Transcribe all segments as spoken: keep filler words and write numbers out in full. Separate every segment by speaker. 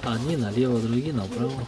Speaker 1: Одни налево, другие направо.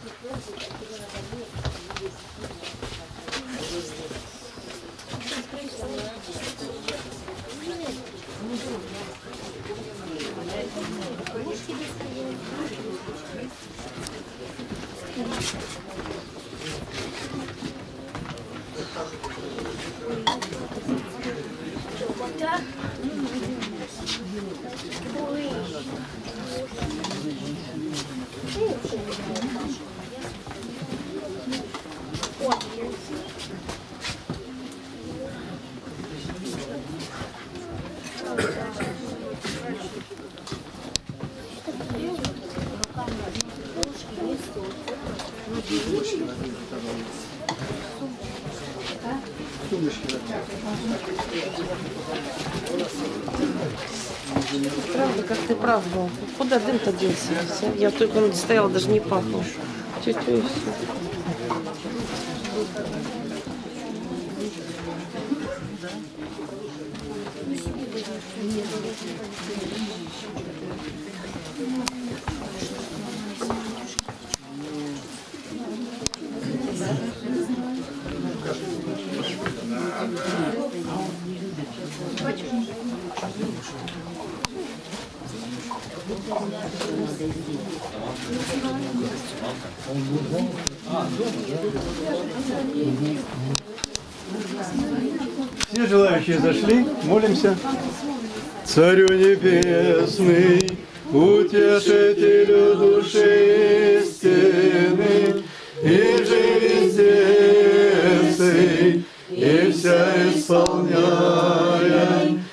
Speaker 2: Правда, как ты прав был. Куда дым-то делся? Я в той комнате стояла, даже не пахнул. Тю-тю и все.
Speaker 3: Все желающие зашли, молимся. Царю небесный, утешителю души истины, и жизнь сердцей, и вся исполняя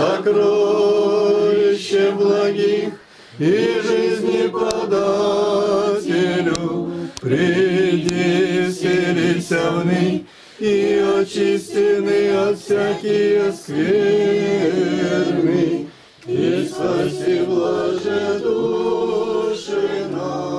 Speaker 3: сокровище благих, и жизни подателю, приди, вселися в ны, и очистены от всякие скверны, и спаси блаже души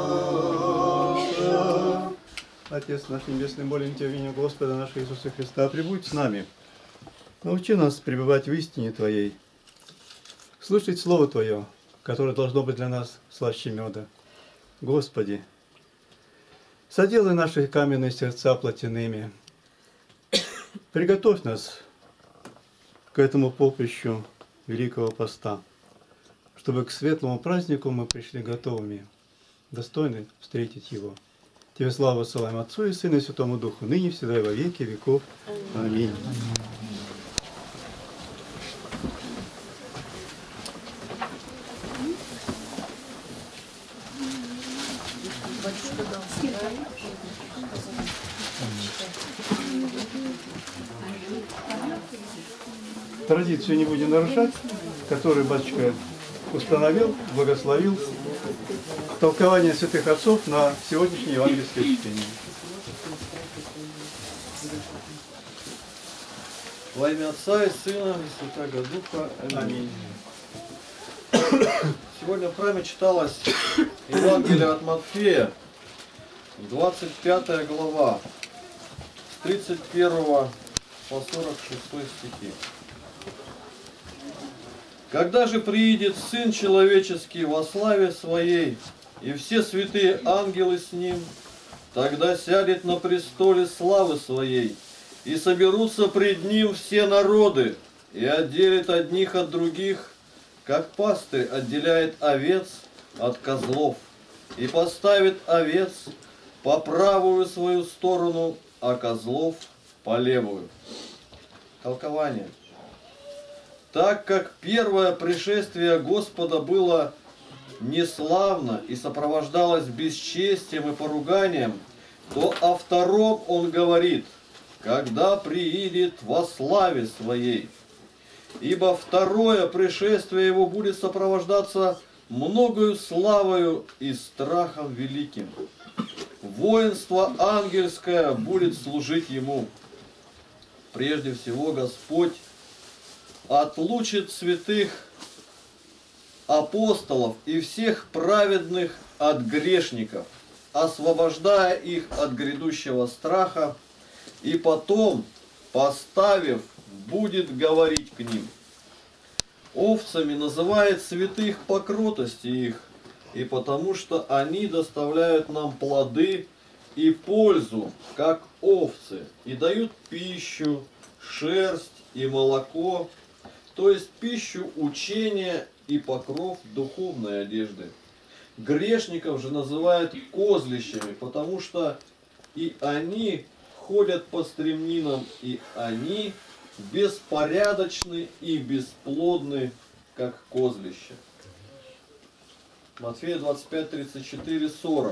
Speaker 3: наша. Отец наш Небесный, молим Тебя в имя Господа нашего Иисуса Христа, прибудь с нами. Научи нас пребывать в истине Твоей, слушать Слово Твое, которое должно быть для нас слаще меда. Господи, соделай наши каменные сердца плотяными. Приготовь нас к этому поприщу Великого Поста, чтобы к светлому празднику мы пришли готовыми, достойны встретить Его. Тебе славу посылаем Отцу и Сыну и Святому Духу, ныне, всегда и во веки веков. Аминь. Традицию не будем нарушать, которую батюшка установил, благословил. Толкование святых отцов на сегодняшнее евангельское чтение.
Speaker 4: Во имя Отца и Сына и Святаго Духа. Аминь. Сегодня в храме читалось Евангелие от Матфея, двадцать пятая глава, с тридцать первого по сорок шестой стихи. Когда же приидет Сын Человеческий во славе Своей, и все святые ангелы с Ним, тогда сядет на престоле славы Своей, и соберутся пред Ним все народы, и отделит одних от других, как пастырь отделяет овец от козлов, и поставит овец по правую свою сторону, а козлов по левую. Толкование. Так как первое пришествие Господа было неславно и сопровождалось бесчестием и поруганием, то о втором он говорит, когда приидет во славе Своей. Ибо второе пришествие Его будет сопровождаться многою славою и страхом великим. Воинство ангельское будет служить Ему. Прежде всего Господь отлучит святых апостолов и всех праведных от грешников, освобождая их от грядущего страха, и потом, поставив, будет говорить к ним. Овцами называет святых по кротости их, и потому что они доставляют нам плоды и пользу, как овцы, и дают пищу, шерсть и молоко, то есть пищу учения и покров духовной одежды. Грешников же называют козлищами, потому что и они ходят по стремнинам, и они беспорядочны и бесплодны, как козлища. Матфея двадцать пять, тридцать четыре, сорок.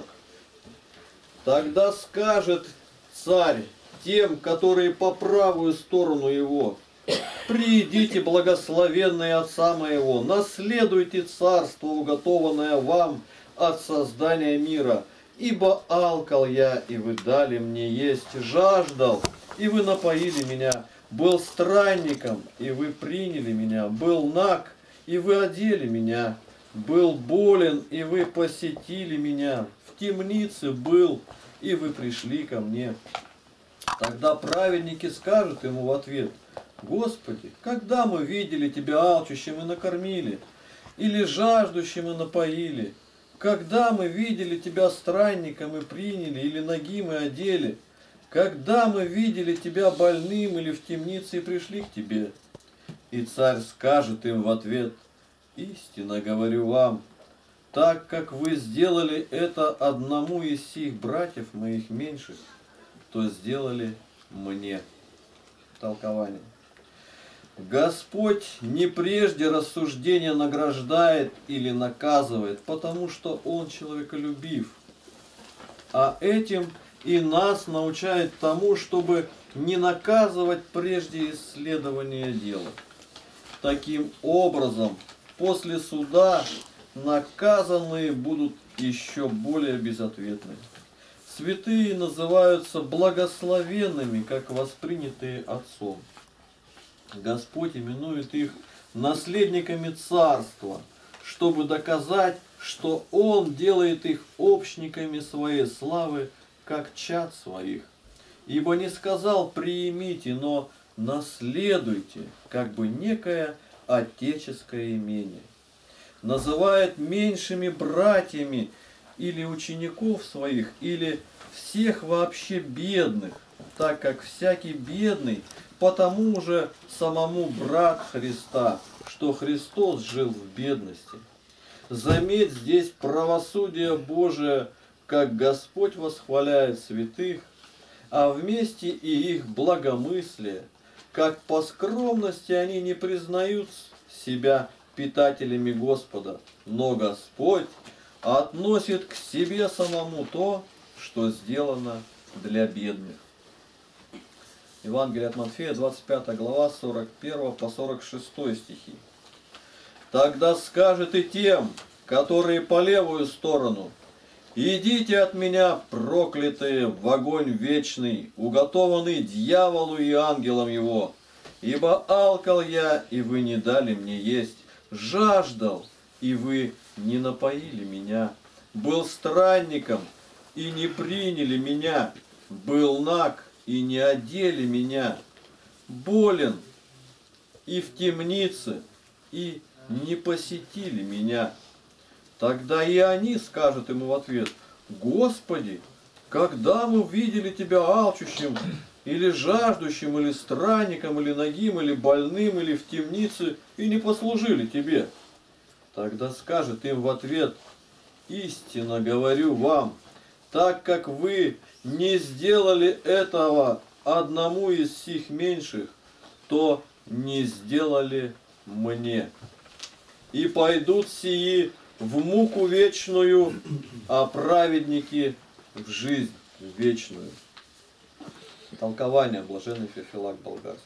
Speaker 4: Тогда скажет царь тем, которые по правую сторону его: «Приидите, благословенные Отца моего, наследуйте царство, уготованное вам от создания мира. Ибо алкал я, и вы дали мне есть, жаждал, и вы напоили меня, был странником, и вы приняли меня, был наг, и вы одели меня, был болен, и вы посетили меня, в темнице был, и вы пришли ко мне». Тогда праведники скажут ему в ответ: «Господи, когда мы видели Тебя алчущим и накормили, или жаждущим и напоили? Когда мы видели Тебя странником и приняли, или нагим и одели? Когда мы видели Тебя больным или в темнице и пришли к Тебе?» И царь скажет им в ответ: «Истинно говорю вам, так как вы сделали это одному из сих братьев моих меньших, то сделали мне». Толкование. Господь не прежде рассуждения награждает или наказывает, потому что Он человеколюбив, а этим и нас научает тому, чтобы не наказывать прежде исследования дела. Таким образом, после суда наказанные будут еще более безответны. Святые называются благословенными, как воспринятые Отцом. Господь именует их наследниками Царства, чтобы доказать, что Он делает их общниками Своей славы, как чад своих. Ибо не сказал «приимите», но «наследуйте», как бы некое отеческое имение. Называет меньшими братьями или учеников своих, или всех вообще бедных, так как всякий бедный потому же самому брат Христа, что Христос жил в бедности. Заметь здесь правосудие Божие, как Господь восхваляет святых, а вместе и их благомыслие, как по скромности они не признают себя питателями Господа, но Господь относит к себе самому то, что сделано для бедных. Евангелие от Матфея, двадцать пятая глава, сорок первый по сорок шестой стихи. Тогда скажет и тем, которые по левую сторону: «Идите от меня, проклятые, в огонь вечный, уготованный дьяволу и ангелам его. Ибо алкал я, и вы не дали мне есть, жаждал, и вы не напоили меня, был странником, и не приняли меня, был наг, и не одели меня, болен, и в темнице, и не посетили меня». Тогда и они скажут ему в ответ: «Господи, когда мы видели Тебя алчущим, или жаждущим, или странником, или нагим, или больным, или в темнице, и не послужили Тебе?» Тогда скажет им в ответ: «Истинно говорю вам, так как вы не сделали этого одному из сих меньших, то не сделали мне. И пойдут сии в муку вечную, а праведники в жизнь вечную». Толкование блаженный Феофилак Болгарский.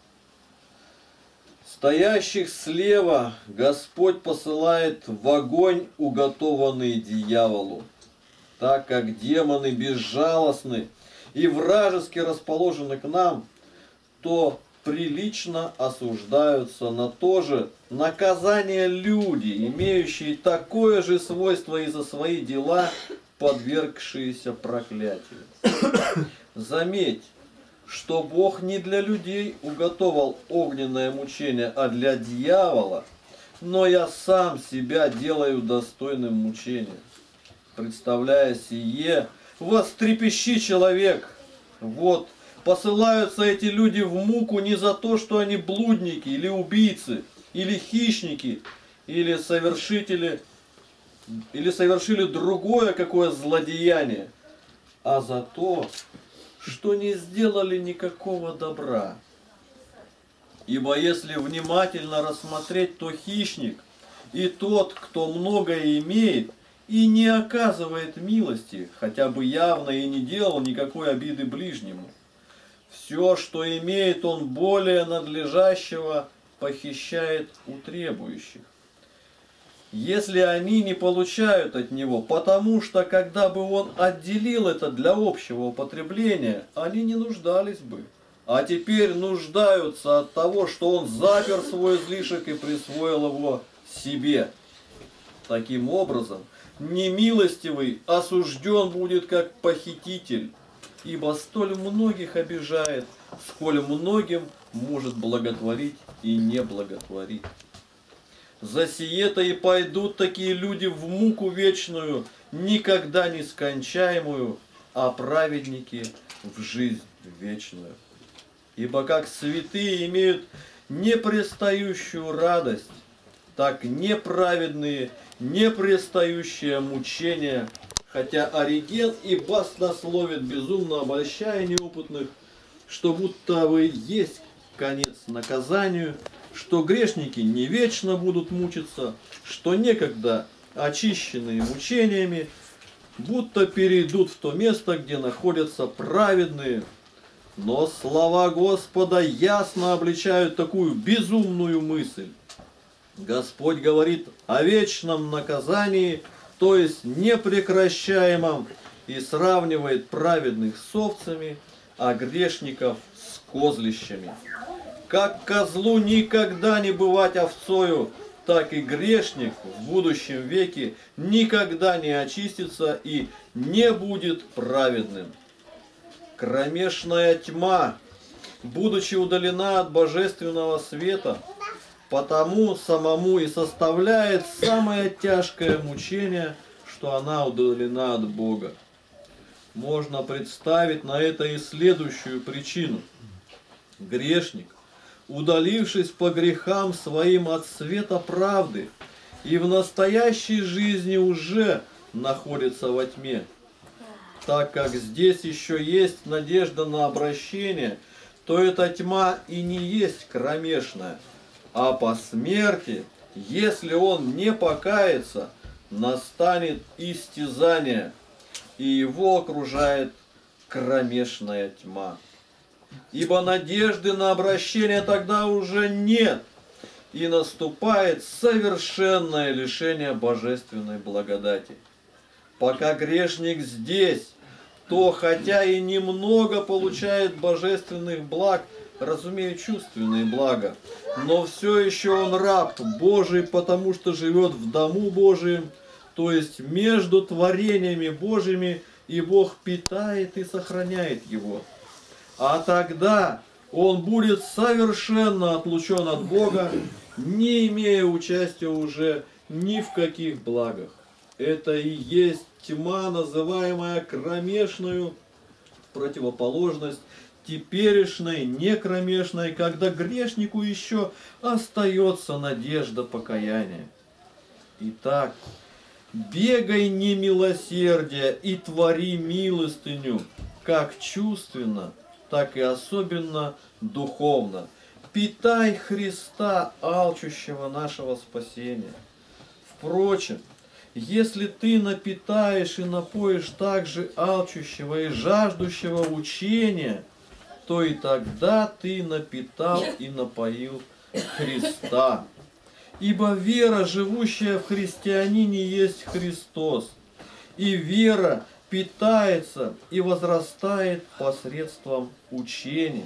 Speaker 4: Стоящих слева Господь посылает в огонь, уготованный дьяволу, так как демоны безжалостны и вражески расположены к нам, то прилично осуждаются на то же наказание люди, имеющие такое же свойство и за свои дела, подвергшиеся проклятию. Заметь, что Бог не для людей уготовал огненное мучение, а для дьявола, но я сам себя делаю достойным мучения. Представляя сие, вострепещи, человек. Вот, посылаются эти люди в муку не за то, что они блудники, или убийцы, или хищники, или совершители, или совершили другое какое злодеяние, а за то, что не сделали никакого добра. Ибо если внимательно рассмотреть, то хищник и тот, кто многое имеет и не оказывает милости, хотя бы явно и не делал никакой обиды ближнему. Все, что имеет он более надлежащего, похищает у требующих. Если они не получают от него, потому что когда бы он отделил это для общего употребления, они не нуждались бы. А теперь нуждаются от того, что он запер свой излишек и присвоил его себе. Таким образом, немилостивый осужден будет как похититель, ибо столь многих обижает, сколь многим может благотворить и не благотворить. За сие-то и пойдут такие люди в муку вечную, никогда не скончаемую, а праведники в жизнь вечную. Ибо как святые имеют непрестающую радость, так неправедные, непрестающее мучение, хотя Ориген и баснословит, безумно обольщая неопытных, что будто бы есть конец наказанию, что грешники не вечно будут мучиться, что некогда очищенные мучениями будто перейдут в то место, где находятся праведные. Но слова Господа ясно обличают такую безумную мысль. Господь говорит о вечном наказании, то есть непрекращаемом, и сравнивает праведных с овцами, а грешников с козлищами. Как козлу никогда не бывать овцою, так и грешник в будущем веке никогда не очистится и не будет праведным. Кромешная тьма, будучи удалена от божественного света, потому самому и составляет самое тяжкое мучение, что она удалена от Бога. Можно представить на это и следующую причину. Грешник, удалившись по грехам своим от света правды, и в настоящей жизни уже находится во тьме. Так как здесь еще есть надежда на обращение, то эта тьма и не есть кромешная, а по смерти, если он не покается, настанет истязание, и его окружает кромешная тьма. Ибо надежды на обращение тогда уже нет, и наступает совершенное лишение божественной благодати. Пока грешник здесь, то хотя и немного получает божественных благ, разумею, чувственные блага, но все еще он раб Божий, потому что живет в дому Божием, то есть между творениями Божьими, и Бог питает и сохраняет его. А тогда он будет совершенно отлучен от Бога, не имея участия уже ни в каких благах. Это и есть тьма, называемая кромешную, противоположность теперешней, некромешной, когда грешнику еще остается надежда покаяния. Итак, бегай немилосердия и твори милостыню, как чувственно, так и особенно духовно. Питай Христа, алчущего нашего спасения. Впрочем, если ты напитаешь и напоишь также алчущего и жаждущего учения, то и тогда ты напитал и напоил Христа. Ибо вера, живущая в христианине, есть Христос. И вера питается и возрастает посредством учения.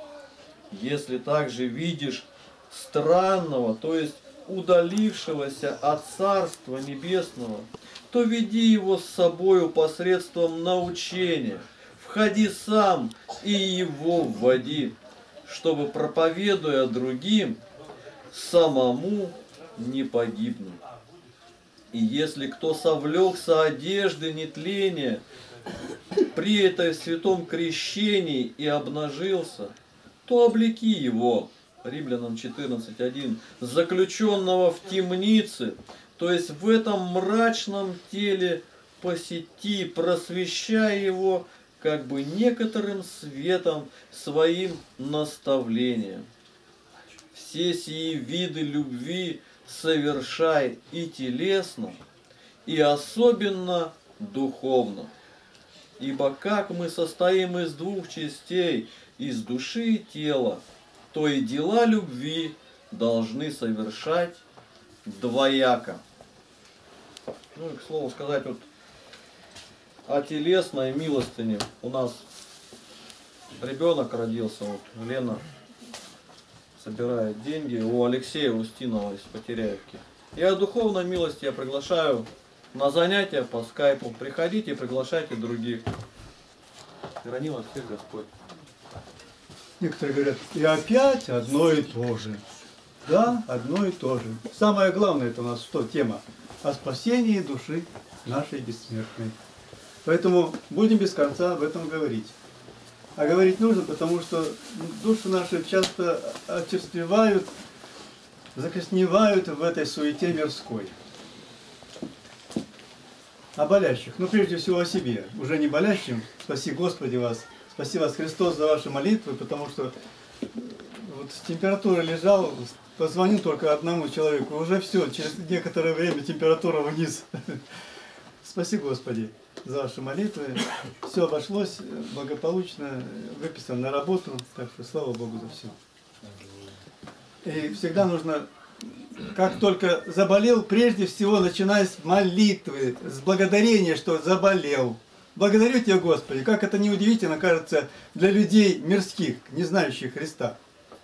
Speaker 4: Если также видишь странного, то есть удалившегося от Царства Небесного, то веди его с собою посредством научения. Входи сам и его вводи, чтобы, проповедуя другим, самому не погибнут. И если кто совлекся одежды нетления при этой святом крещении и обнажился, то облеки его, Римлянам четырнадцать один, заключенного в темнице, то есть в этом мрачном теле посети, просвещая его как бы некоторым светом своим наставлением. Все сии виды любви совершай и телесно, и особенно духовно. Ибо как мы состоим из двух частей, из души и тела, то и дела любви должны совершать двояко. Ну и к слову сказать, вот о телесной милостыне. У нас ребенок родился, вот Лена собирает деньги у Алексея Устинова из Потеряевки. И о духовной милости я приглашаю на занятия по скайпу. Приходите и приглашайте других. Хранил вас всех Господь.
Speaker 3: Некоторые говорят, и опять одно и то же. Да, одно и то же. Самое главное, это у нас что? Тема о спасении души нашей бессмертной. Поэтому будем без конца об этом говорить. А говорить нужно, потому что души наши часто очерствевают, закосневают в этой суете мирской. О болящих, ну прежде всего о себе, уже не болящим, спаси Господи вас, спаси вас Христос за ваши молитвы, потому что вот с температурой лежал, позвонил только одному человеку, уже все, через некоторое время температура вниз. Спаси Господи за ваши молитвы, все обошлось благополучно, выписан на работу, так что слава Богу за все. И всегда нужно, как только заболел, прежде всего начиная с молитвы, с благодарения, что заболел. Благодарю Тебя, Господи, как это неудивительно кажется для людей мирских, не знающих Христа.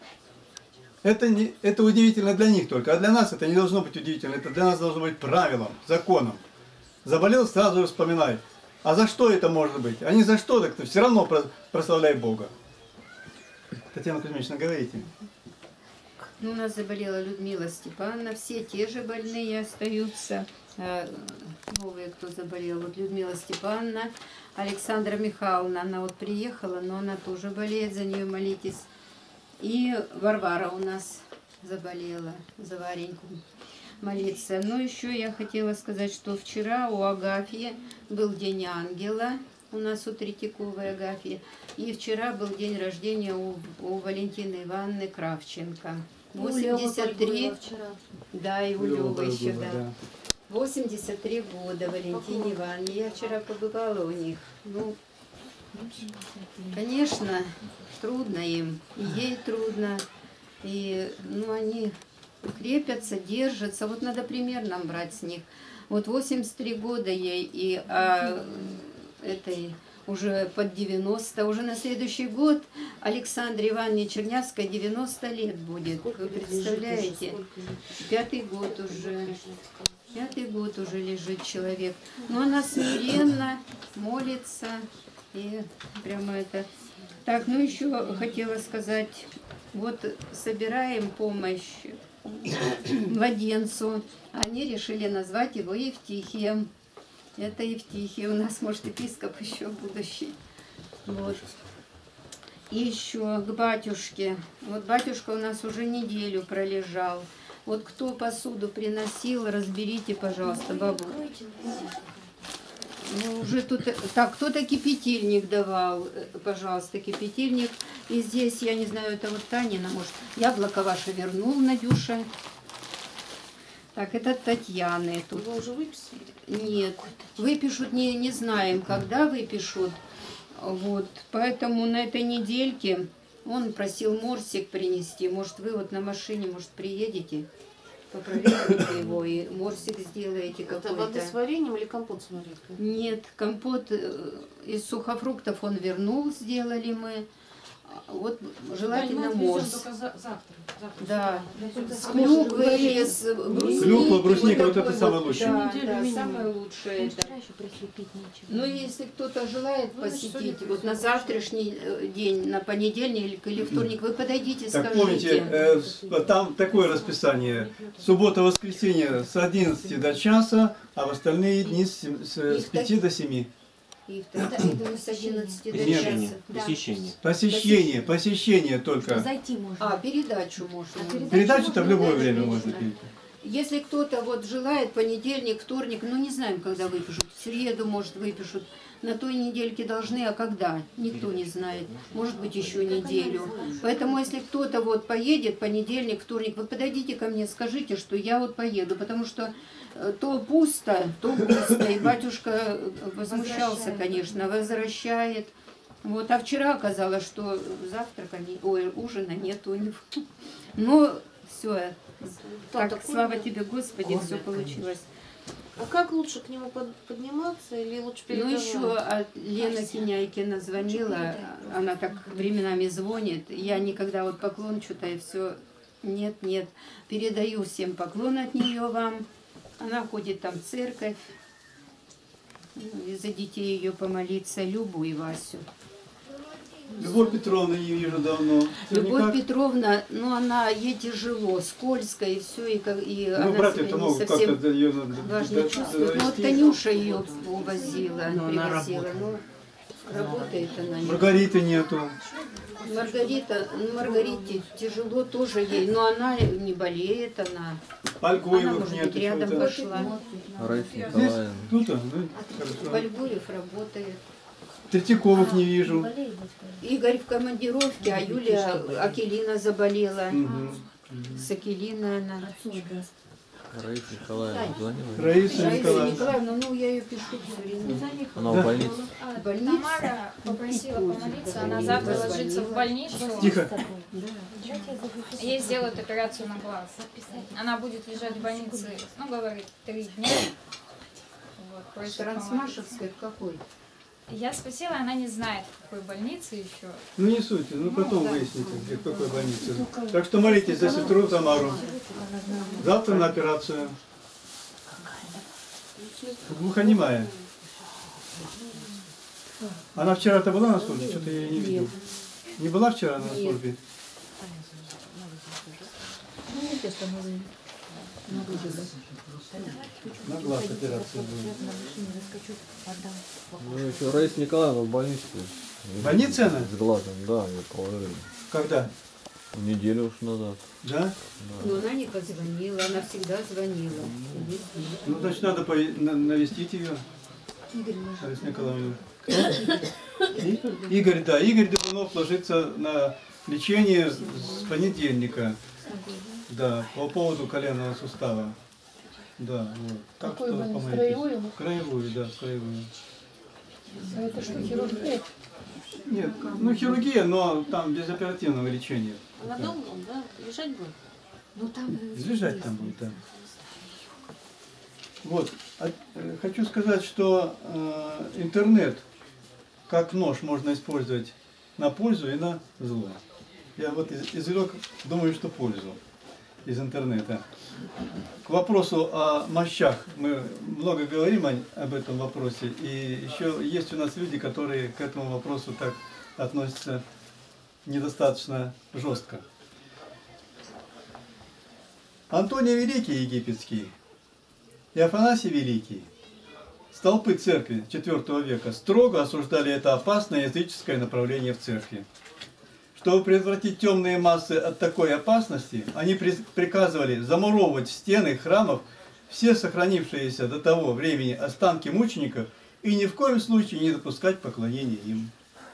Speaker 3: Это, не, это удивительно для них только, а для нас это не должно быть удивительно, это для нас должно быть правилом, законом. Заболел, сразу вспоминай. А за что это может быть? А не за что, так ты все равно прославляй Бога. Татьяна Кузьминична, говорите.
Speaker 5: Ну, у нас заболела Людмила Степановна, все те же больные остаются. Новые, кто заболел. Вот Людмила Степановна, Александра Михайловна, она вот приехала, но она тоже болеет, за нее молитесь. И Варвара у нас заболела, за Вареньку молиться. Но еще я хотела сказать, что вчера у Агафьи был день ангела, у нас у Третьяковой Агафьи, и вчера был день рождения у, у Валентины Ивановны Кравченко. восемьдесят три, да, и у Лёвы еще, да. да. восемьдесят три года Валентине Ивановне. Я вчера побывала у них. Ну, конечно, трудно им, и ей трудно, и ну, они крепятся, держатся. Вот надо пример нам брать с них. Вот восемьдесят три года ей, и а, этой уже под девяносто, уже на следующий год Александре Ивановне Чернявской девяносто лет будет. Вы представляете? Пятый год уже. Пятый год уже лежит человек. Но она смиренно молится. И прямо это... Так, ну еще хотела сказать, вот собираем помощь младенцу. Они решили назвать его Евтихием. Это Евтихий у нас, может, епископ еще будущий. Вот. И еще к батюшке. Вот батюшка у нас уже неделю пролежал. Вот кто посуду приносил, разберите, пожалуйста, бабу. Ну, уже тут... Так, кто-то кипятильник давал, пожалуйста, кипятильник. И здесь, я не знаю, это вот Танина, может, яблоко ваше вернул, Надюша. Так, это Татьяны тут.
Speaker 2: Вы уже выписали?
Speaker 5: Нет, выпишут, не, не знаем, когда выпишут. Вот, поэтому на этой недельке он просил морсик принести. Может, вы вот на машине, может, приедете, попроверите его и морсик сделаете какой-то.
Speaker 2: Это вода с вареньем или компот с вареньем?
Speaker 5: Нет, компот из сухофруктов он вернул, сделали мы. Вот желательно
Speaker 2: Понимаете,
Speaker 5: морс.
Speaker 2: везем только за- завтра. Завтра.
Speaker 5: Да.
Speaker 2: Завтра.
Speaker 5: С клюквой или с брусникой.
Speaker 3: Клюква, брусника, вот
Speaker 5: такой
Speaker 3: это самое лучшее.
Speaker 5: Да,
Speaker 2: Неделю
Speaker 5: да,
Speaker 2: минимум.
Speaker 5: самое лучшее это. Ну, если кто-то желает
Speaker 2: Ну, значит,
Speaker 5: посетить,
Speaker 2: сегодня
Speaker 5: вот на завтрашний э, день, на понедельник или вторник, вы подойдите,
Speaker 3: Так помните,
Speaker 5: скажите.
Speaker 3: э, с- там такое расписание. Суббота-воскресенье с одиннадцати до часа, а в остальные дни с, сем- с, с пяти до семи.
Speaker 5: И тогда это с одиннадцати до
Speaker 6: Посещение.
Speaker 5: часа.
Speaker 6: Посещение.
Speaker 3: Посещение, посещение только.
Speaker 7: Зайти можно.
Speaker 5: А, передачу можно.
Speaker 3: Передачу-то в любое
Speaker 5: Передачу
Speaker 3: время
Speaker 5: можно.
Speaker 3: можно перейти.
Speaker 5: Если кто-то вот желает, понедельник, вторник, ну не знаем, когда выпишут, в среду, может, выпишут, на той недельке должны, а когда, никто не знает, может быть, еще неделю. Поэтому, если кто-то вот поедет, понедельник, вторник, вы подойдите ко мне, скажите, что я вот поеду, потому что э, то пусто, то пусто, и батюшка возмущался, конечно, возвращает. Вот, а вчера оказалось, что завтрака, не, ой, ужина нет у него. Но все, так, слава тебе, Господи, все получилось.
Speaker 2: А как лучше к нему под- подниматься или лучше
Speaker 5: Ну
Speaker 2: передавать?
Speaker 5: еще а, Лена Киняйкина звонила, она так временами звонит. Я никогда вот поклон что-то и все. Нет, нет. Передаю всем поклон от нее вам. Она ходит там в церковь. Ну, и за детей ее помолиться, Любу и Васю.
Speaker 3: Любовь Петровна не вижу давно. Всё
Speaker 5: Любовь
Speaker 3: никак.
Speaker 5: Петровна, ну она ей тяжело, скользко и все, и, как- и
Speaker 3: Ну,
Speaker 5: она
Speaker 3: братья-то
Speaker 5: себя не
Speaker 3: могут как-то
Speaker 5: совсем
Speaker 3: до ее
Speaker 5: важно чувствует. Ну вот Танюша ее увозила, привозила. Ну, работает она. не-
Speaker 3: Маргариты нету.
Speaker 5: Маргарита, ну, Маргарите тяжело тоже ей, но она не болеет, она, она
Speaker 3: Альгоевых
Speaker 5: может
Speaker 3: нету.
Speaker 5: быть, рядом
Speaker 3: что-то.
Speaker 5: пошла.
Speaker 1: Раиса
Speaker 3: Здесь
Speaker 1: Николаевна.
Speaker 3: кто-то, ну, хорошо.
Speaker 5: Вальгуев работает.
Speaker 3: Третьяковых не вижу.
Speaker 5: Игорь в командировке, а Юлия Акелина заболела.
Speaker 3: Мгм.
Speaker 5: С Акелиной она.
Speaker 1: Раиса Николаевна звонила.
Speaker 3: Раиса
Speaker 5: Раиса
Speaker 3: Николаевна.
Speaker 5: Николаевна, ну я ее пишу все время.
Speaker 1: Она в больнице.
Speaker 5: В больнице.
Speaker 7: Тамара попросила помолиться, она завтра ложится в больницу.
Speaker 3: Тихо.
Speaker 7: Ей сделают операцию на глаз. Она будет лежать в больнице, ну, говорит, три дня. Вот, просит помолиться.
Speaker 5: Трансмашевская какой?
Speaker 7: Я спросила, она не знает, в какой больнице еще.
Speaker 3: Ну не суть, ну потом выясните, где, в какой больнице. Так что молитесь за сестру Тамару. Завтра на операцию. Глухонемая. Она вчера-то была на службе? Что-то я ее не видел. Не была вчера на службе? На глаз операция будет.
Speaker 1: Ну, еще Раиса Николаевна в больнице.
Speaker 3: В больнице она?
Speaker 1: С глазом, да, ее положили.
Speaker 3: Когда?
Speaker 1: Неделю уж назад.
Speaker 3: Да?
Speaker 5: Но она не позвонила, она всегда звонила.
Speaker 3: Ну, значит, надо по- на- навестить ее. Раиса Николаевна. И- Игорь, да, Игорь Дыбунов ложится на лечение с с понедельника. Да, по поводу коленного сустава. Да, вот. Так
Speaker 2: Какую
Speaker 3: что
Speaker 2: больницу?
Speaker 3: помогите.
Speaker 2: Краевую?
Speaker 3: Краевую, да, краевую.
Speaker 2: А это что, хирургия?
Speaker 3: Нет, ну хирургия, но там без оперативного лечения.
Speaker 2: На дом он, да? Лежать будет?
Speaker 5: Ну там
Speaker 3: Лежать там будет, да. Вот, а, э, хочу сказать, что э, интернет как нож можно использовать на пользу и на зло. Я вот из- извлек, думаю, что пользу из интернета. К вопросу о мощах. Мы много говорим о- об этом вопросе, и еще есть у нас люди, которые к этому вопросу так относятся недостаточно жестко. Антоний Великий египетский и Афанасий Великий, столпы церкви четвёртого века, строго осуждали это опасное языческое направление в церкви. Чтобы предотвратить темные массы от такой опасности, они при- приказывали замуровывать в стены храмов все сохранившиеся до того времени останки мучеников и ни в коем случае не допускать поклонения им.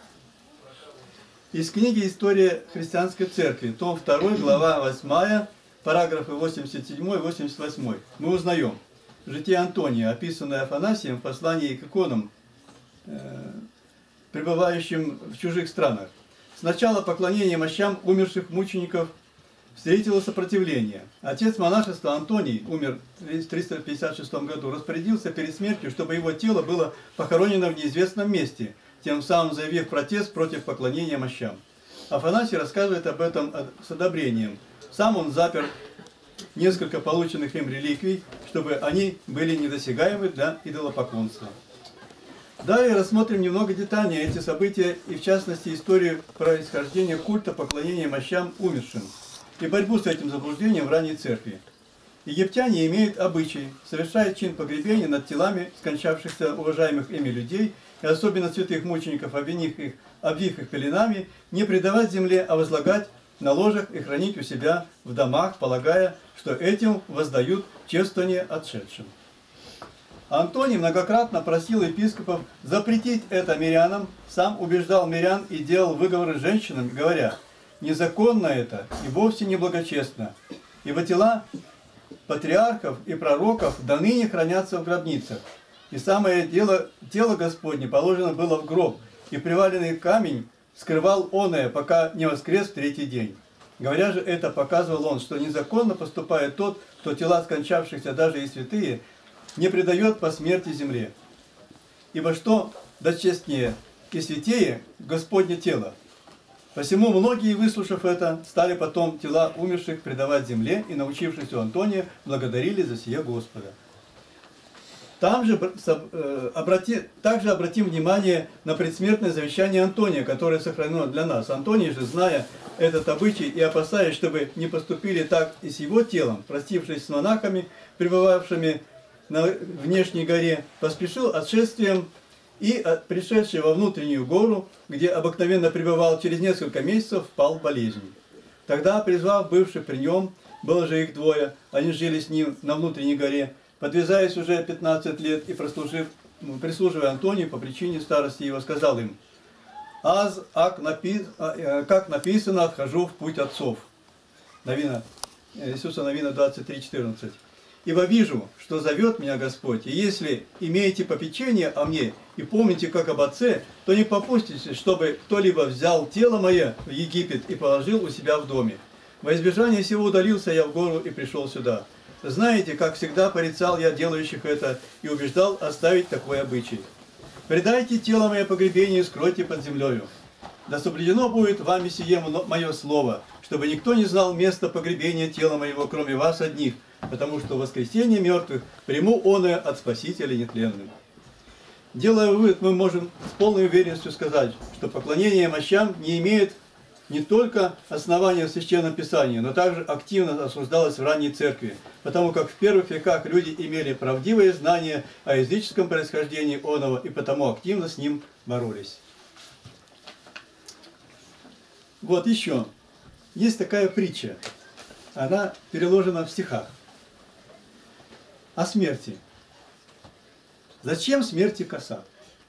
Speaker 3: Из книги «История христианской церкви», том второй, глава восьмая, параграфы восемьдесят семь восемьдесят восемь, мы узнаем житие Антония, описанное Афанасием в послании к иконам, э, пребывающим в чужих странах. Сначала поклонение мощам умерших мучеников встретило сопротивление. Отец монашества Антоний, умер в триста пятьдесят шестом году, распорядился перед смертью, чтобы его тело было похоронено в неизвестном месте, тем самым заявив протест против поклонения мощам. Афанасий рассказывает об этом с одобрением. Сам он запер несколько полученных им реликвий, чтобы они были недосягаемы для идолопоклонства. Далее рассмотрим немного детальнее эти события и в частности историю происхождения культа поклонения мощам умершим и борьбу с этим заблуждением в ранней церкви. Египтяне имеют обычай совершать чин погребения над телами скончавшихся уважаемых ими людей и особенно святых мучеников, обвиних их, обвив их пеленами, не предавать земле, а возлагать на ложах и хранить у себя в домах, полагая, что этим воздают чествование отшедшим. Антоний многократно просил епископов запретить это мирянам, сам убеждал мирян и делал выговоры женщинам, говоря: незаконно это и вовсе не благочестно, ибо тела патриархов и пророков до ныне хранятся в гробницах, и самое дело, тело Господне положено было в гроб, и приваленный камень скрывал оное, пока не воскрес в третий день. Говоря же это, показывал он, что незаконно поступает тот, кто тела скончавшихся, даже и святые, не предает по смерти земле. Ибо что дочестнее и святее Господне тело? Посему многие, выслушав это, стали потом тела умерших предавать земле, и, научившись у Антония, благодарили за сие Господа. Там же, обрати, также обратим внимание на предсмертное завещание Антония, которое сохранено для нас. Антоний же, зная этот обычай и опасаясь, чтобы не поступили так и с его телом, простившись с монахами, пребывавшими на внешней горе, поспешил отшествием и, пришедший во внутреннюю гору, где обыкновенно пребывал, через несколько месяцев впал в болезнь. Тогда, призвав бывших при нем, было же их двое, они жили с ним на внутренней горе, подвязаясь уже пятнадцать лет и прослужив, прислуживая Антонию по причине старости его, сказал им: «Аз, ак напи... как написано, отхожу в путь отцов». Новина, Иисуса Новина двадцать три четырнадцать. «Ибо вижу, что зовет меня Господь, и если имеете попечение о мне и помните, как об Отце, то не попустите, чтобы кто-либо взял тело мое в Египет и положил у себя в доме. Во избежание сего удалился я в гору и пришел сюда. Знаете, как всегда порицал я делающих это и убеждал оставить такой обычай. Предайте тело мое погребению и скройте под землею. Да соблюдено будет вами сие мое слово, чтобы никто не знал места погребения тела моего, кроме вас одних, потому что воскресение мертвых приму оное от Спасителя нетленным». Делая вывод, мы можем с полной уверенностью сказать, что поклонение мощам не имеет не только основания в Священном Писании, но также активно осуждалось в ранней церкви, потому как в первых веках люди имели правдивые знания о языческом происхождении оного и потому активно с ним боролись. Вот еще. Есть такая притча. Она переложена в стихах. О смерти. Зачем смерти коса?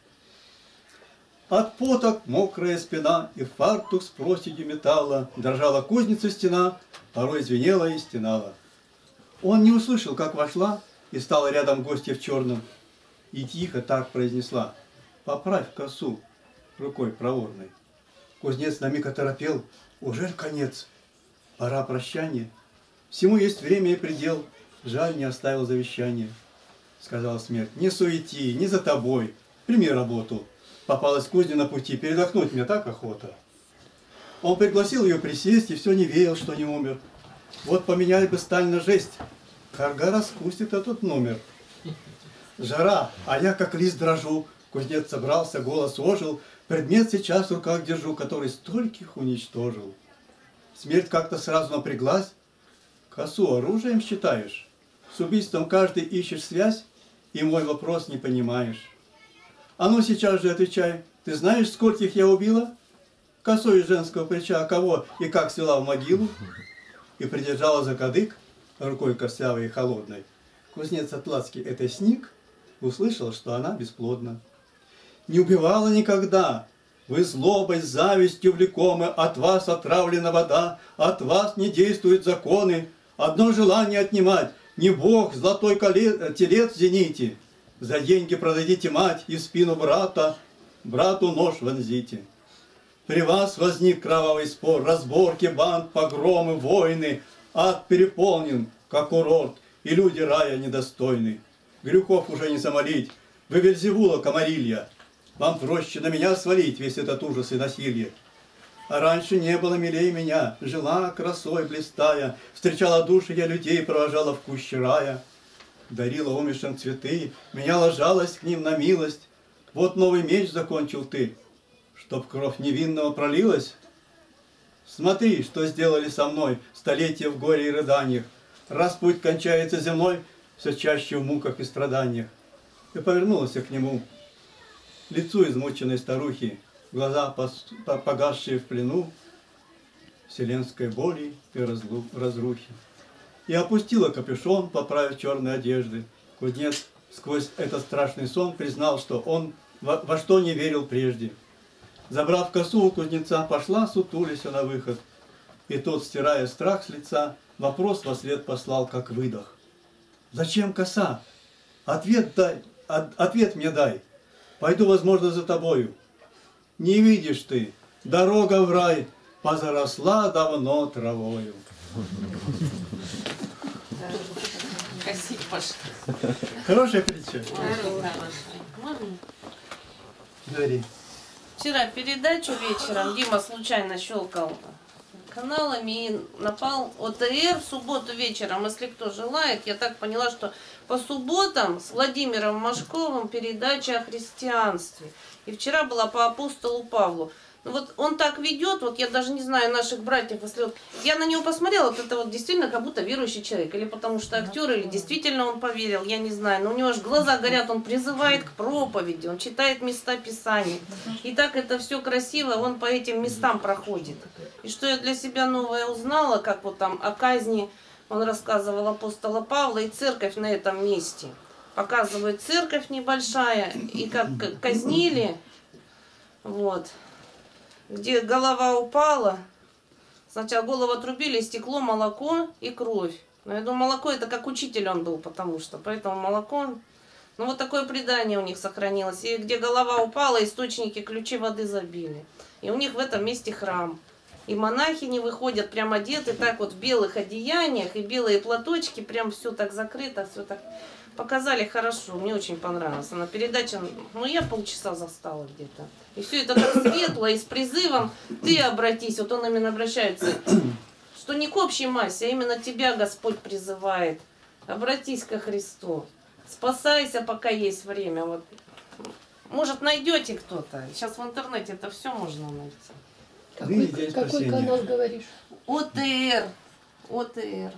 Speaker 3: От пота мокрая спина, и фартук с проседью металла, дрожала кузница стена, порой звенела и стенала. Он не услышал, как вошла, и стала рядом гостья в черном, и тихо так произнесла: «Поправь косу рукой проворной». Кузнец на миг оторопел: уже конец, пора прощания. Всему есть время и предел, жаль, не оставил завещание. Сказала смерть: не суети, не за тобой, прими работу. Попалась кузня на пути, передохнуть мне так охота. Он пригласил ее присесть и все не верил, что не умер. Вот поменяли бы сталь на жесть, карга раскусит этот номер. Жара, а я как лист дрожу. Кузнец собрался, голос ожил. Предмет сейчас в руках держу, который стольких уничтожил. Смерть как-то сразу напряглась. Косу оружием считаешь? С убийством каждый ищешь связь, и мой вопрос не понимаешь. А ну сейчас же отвечай, ты знаешь, скольких я убила? Косой из женского плеча, кого и как свела в могилу? И придержала за кадык рукой костлявой и холодной. Кузнец Атласский это сник, услышал, что она бесплодна. Не убивала никогда, вы злобой, завистью влекомы, от вас отравлена вода, от вас не действуют законы, одно желание отнимать, не Бог, золотой телец в зените. За деньги продадите мать и в спину брата, брату нож вонзите. При вас возник кровавый спор, разборки банд, погромы, войны. Ад переполнен, как курорт, и люди рая недостойны. Грехов уже не замолить, вы Вельзевула, комарилья. Вам проще на меня свалить весь этот ужас и насилие. А раньше не было милей меня, жила красой блистая, встречала души я людей, провожала в куще рая. Дарила умершим цветы, меняла жалость к ним на милость. Вот новый меч закончил ты, чтоб кровь невинного пролилась. Смотри, что сделали со мной столетия в горе и рыданиях. Раз путь кончается земной, все чаще в муках и страданиях. И повернулась к нему, лицу измученной старухи, глаза погасшие в плену вселенской боли и разрухи. И опустила капюшон, поправив черные одежды. Кузнец сквозь этот страшный сон признал, что он во, во что не верил прежде. Забрав косу у кузнеца, пошла, сутулясь на выход. И тот, стирая страх с лица, вопрос во след послал, как выдох. «Зачем коса? Ответ дай, от, ответ мне дай. Пойду, возможно, за тобою. Не видишь ты, дорога в рай позаросла давно травою». Хорошая притча. Говори.
Speaker 2: Вчера передачу вечером Дима случайно щелкал каналами и напал ОТР в субботу вечером. Если кто желает, я так поняла, что по субботам с Владимиром Машковым передача о христианстве. И вчера была по апостолу Павлу. Ну вот он так ведет, вот я даже не знаю наших братьев, если вот я на него посмотрела, вот это вот действительно как будто верующий человек, или потому что актер, или действительно он поверил, я не знаю, но у него аж глаза горят, он призывает к проповеди, он читает места Писания, и так это все красиво, он по этим местам проходит. И что я для себя новое узнала, как вот там о казни, он рассказывал апостола Павла и церковь на этом месте, показывает церковь небольшая, и как казнили, вот. Где голова упала, сначала голову отрубили, стекло, молоко и кровь. Но я думаю, молоко это как учитель он был, потому что, поэтому молоко, ну вот такое предание у них сохранилось. И где голова упала, источники, ключи воды забили. И у них в этом месте храм. И монахини выходят прям одеты так вот в белых одеяниях, и белые платочки, прям все так закрыто, все так показали хорошо, мне очень понравилось. На передаче, ну я полчаса застала где-то. И все это так светло, и с призывом ты обратись, вот он именно обращается, что не к общей массе, а именно тебя Господь призывает. Обратись ко Христу, спасайся, пока есть время. Вот. Может, найдете кто-то. Сейчас в интернете это все можно найти.
Speaker 3: Какой,
Speaker 6: Какой канал говоришь?
Speaker 2: ОТР. ОТР.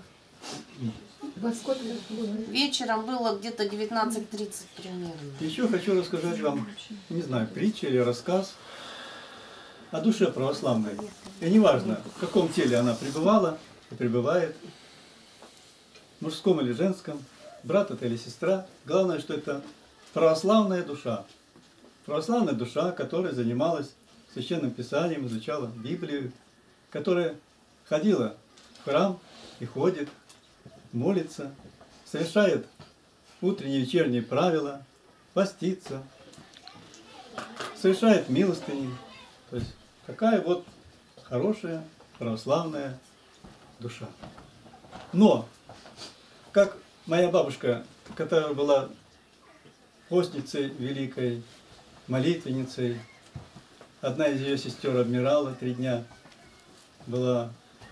Speaker 6: Во сколько было?
Speaker 2: Вечером было где-то девятнадцать тридцать примерно.
Speaker 3: Еще хочу рассказать вам, не знаю, притча или рассказ о душе православной. И неважно, в каком теле она пребывала и пребывает, мужском или женском, брат это или сестра. Главное, что это православная душа. Православная душа, которая занималась Священным Писанием, изучала Библию, которая ходила в храм и ходит, молится, совершает утренние и вечерние правила, постится, совершает милостыни. То есть такая вот хорошая православная душа. Но, как моя бабушка, которая была постницей великой, молитвенницей, одна из ее сестер обмирала три дня, была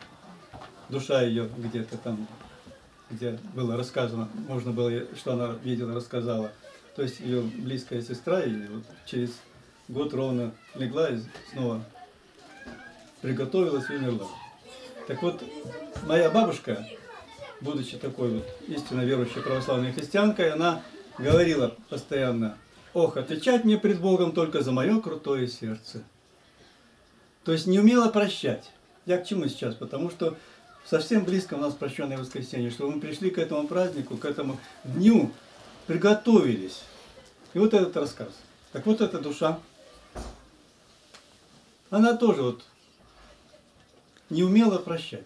Speaker 3: душа ее где-то там, где было рассказано, можно было, что она видела, рассказала. То есть ее близкая сестра, и вот через год ровно легла и снова приготовилась и умерла. Так вот, моя бабушка, будучи такой вот истинно верующей православной христианкой, она говорила постоянно: «Ох, отвечать мне пред Богом только за мое крутое сердце». То есть не умела прощать. Я к чему сейчас? Потому что совсем близко у нас прощенное воскресенье, что мы пришли к этому празднику, к этому дню, приготовились. И вот этот рассказ. Так вот эта душа, она тоже вот не умела прощать.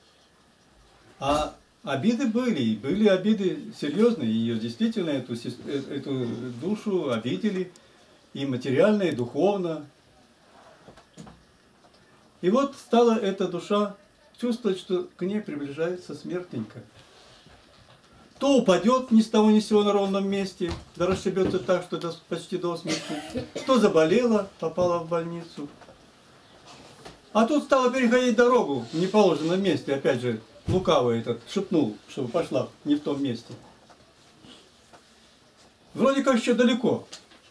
Speaker 3: А обиды были, и были обиды серьезные, ее действительно, эту, эту душу обидели и материально, и духовно. И вот стала эта душа чувствовать, что к ней приближается смертненько. То упадет ни с того ни с сего на ровном месте, да расшибется так, что до, почти до смерти. То заболела, попала в больницу. А тут стала переходить дорогу в неположенном месте, опять же, лукавый этот шепнул, чтобы пошла не в том месте. Вроде как еще далеко.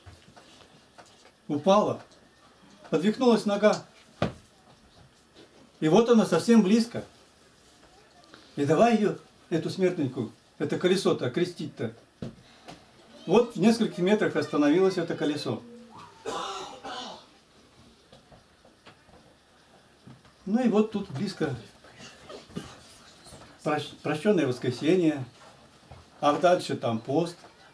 Speaker 3: Упала, подвихнулась нога. И вот она совсем близко. И давай ее, эту смертненькую, это колесо-то окрестить-то. Вот в нескольких метрах остановилось это колесо. Ну и вот тут близко прощенное воскресенье, а дальше там пост.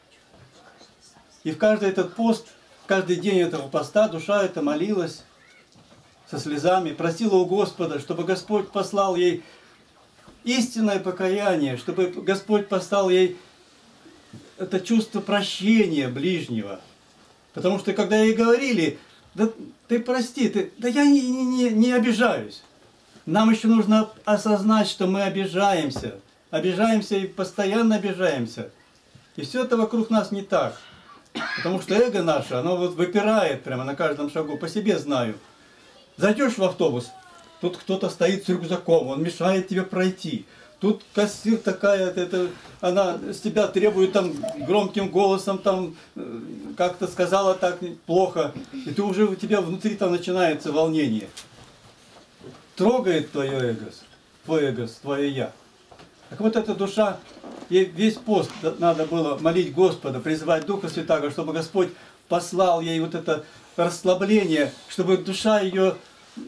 Speaker 3: И в каждый этот пост, каждый день этого поста душа эта молилась со слезами, просила у Господа, чтобы Господь послал ей истинное покаяние, чтобы Господь послал ей это чувство прощения ближнего. Потому что когда ей говорили, да ты прости, ты, да я не, не, не обижаюсь. Нам еще нужно осознать, что мы обижаемся. Обижаемся и постоянно обижаемся. И все это вокруг нас не так. Потому что эго наше, оно вот выпирает прямо на каждом шагу. По себе знаю. Зайдешь в автобус, тут кто-то стоит с рюкзаком, он мешает тебе пройти. Тут кассир такая, это, она с тебя требует там громким голосом, там как-то сказала так плохо, и ты уже, у тебя внутри там начинается волнение. Трогает твое эго, твой эго, твое я. Так вот эта душа, ей весь пост надо было молить Господа, призывать Духа Святаго, чтобы Господь послал ей вот это расслабление, чтобы душа ее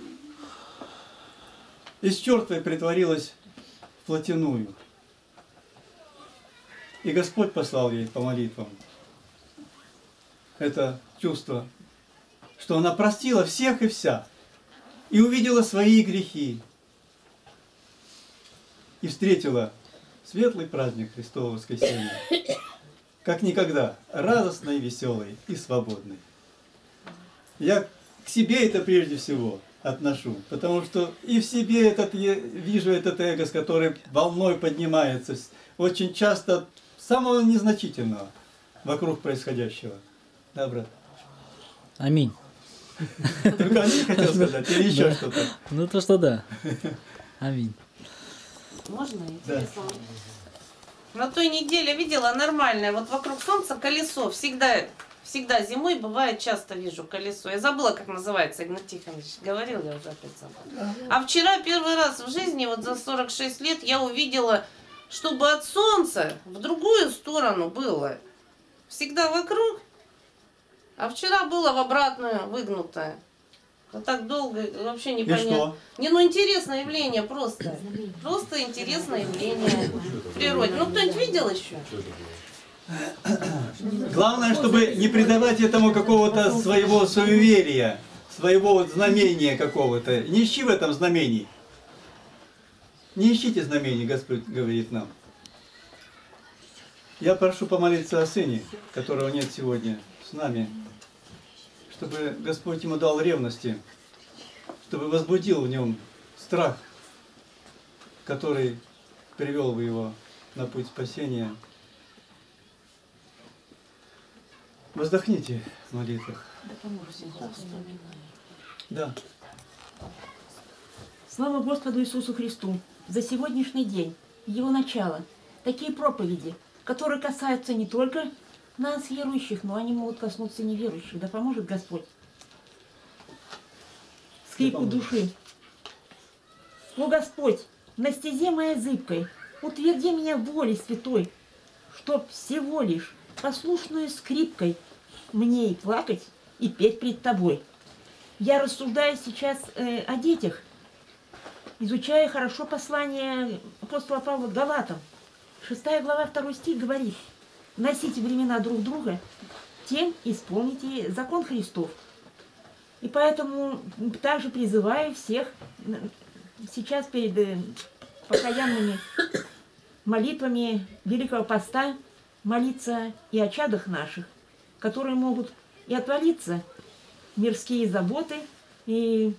Speaker 3: из чертовой притворилась в плотяную. И Господь послал ей по молитвам это чувство, что она простила всех и вся, и увидела свои грехи, и встретила светлый праздник Христового воскресения, как никогда, радостный, веселый и свободный. Я к себе это прежде всего отношу, потому что и в себе этот, я вижу этот эго, с которой волной поднимается, очень часто самого незначительного вокруг происходящего. Да, брат?
Speaker 8: Аминь.
Speaker 3: Только аминь хотел сказать, или еще что-то?
Speaker 8: Ну то, что да. Аминь.
Speaker 2: Можно? Интересно. На той неделе видела нормальное. Вот вокруг Солнца колесо. Всегда, всегда зимой бывает, часто вижу колесо. Я забыла, как называется, Игнат Тихонович. Говорил, я уже опять забыла. А вчера первый раз в жизни, вот за сорок шесть лет, я увидела, чтобы от Солнца в другую сторону было. Всегда вокруг. А вчера было в обратную, выгнутое. Вот так долго, вообще непонятно. Не, ну интересное явление просто. Просто интересное явление в природе. Ну кто-нибудь видел еще?
Speaker 3: Главное, чтобы не придавать этому какого-то своего суеверия, своего вот знамения какого-то. Не ищи в этом знамений. Не ищите знамений, Господь говорит нам. Я прошу помолиться о сыне, которого нет сегодня с нами, чтобы Господь ему дал ревности, чтобы возбудил в нем страх, который привел бы его на путь спасения. Воздохните в молитвах. Да.
Speaker 9: Слава Господу Иисусу Христу за сегодняшний день, Его начало. Такие проповеди, которые касаются не только нас, верующих, но они могут коснуться неверующих. Да поможет Господь. Скрипу души. О Господь, на стезе моей зыбкой, утверди меня в воле святой, чтоб всего лишь послушную скрипкой мне и плакать, и петь пред Тобой. Я рассуждаю сейчас э, о детях, изучая хорошо послание апостола Павла к Галатам. Шестая глава, второй стих говорит: носите времена друг друга, тем исполните закон Христов. И поэтому также призываю всех сейчас перед покаянными молитвами Великого Поста молиться и о чадах наших, которые могут и отвалиться мирские заботы, и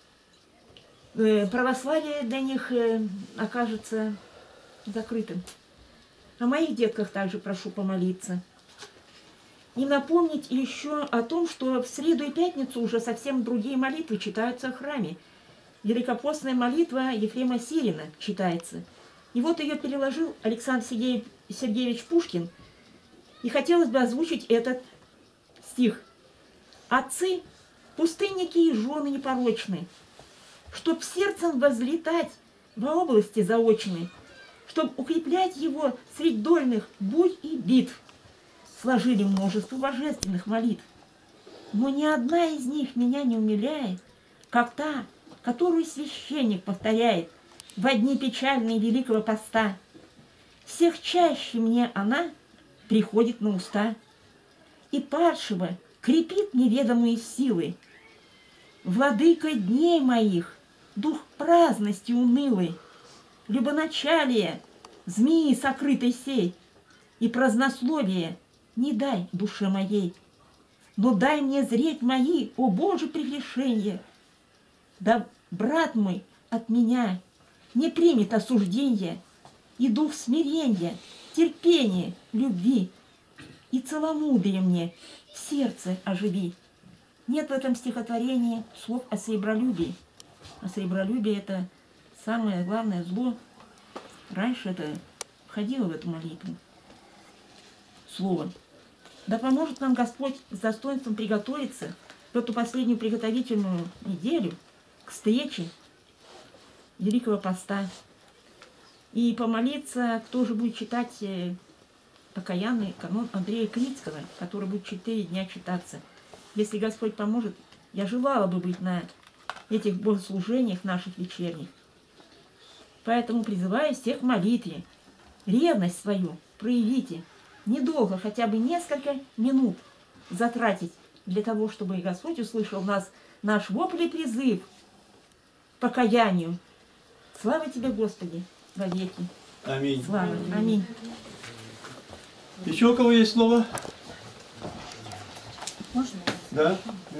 Speaker 9: православие для них окажется закрытым. О моих детках также прошу помолиться. И напомнить еще о том, что в среду и пятницу уже совсем другие молитвы читаются в храме. великопостная молитва Ефрема Сирина читается. И вот ее переложил Александр Сергеев- Сергеевич Пушкин. И хотелось бы озвучить этот стих. «Отцы, пустынники и жены непорочны, чтоб сердцем возлетать во области заочной, чтоб укреплять его средь дольных бурь и битв, сложили множество божественных молитв. Но ни одна из них меня не умиляет, как та, которую священник повторяет во дни печальные Великого Поста. Всех чаще мне она приходит на уста, и падшего крепит неведомые силы. Владыка дней моих, дух праздности унылый, любоначалие, змеи сокрытой сей, и празднословие не дай душе моей, но дай мне зреть мои, о Боже, прегрешения. Да брат мой от меня не примет осуждения, и дух смирения, терпения, любви, и целомудрие мне в сердце оживи». Нет в этом стихотворении слов о сребролюбии. А сребролюбие – это самое главное зло. Раньше это входило в эту молитву. Слово. Да поможет нам Господь с достоинством приготовиться в эту последнюю приготовительную неделю к встрече Великого Поста. И помолиться, кто же будет читать э, покаянный канон Андрея Крицкого, который будет четыре дня читаться. Если Господь поможет, я желала бы быть на этих богослужениях наших вечерних. Поэтому призываю всех к молитве. Ревность свою проявите. Недолго, хотя бы несколько минут затратить для того, чтобы и Господь услышал нас, наш вопль и призыв к покаянию. Слава Тебе, Господи, вовеки.
Speaker 3: Аминь.
Speaker 9: Слава. Аминь.
Speaker 3: Еще у кого есть слово?
Speaker 10: Можно?
Speaker 3: Да.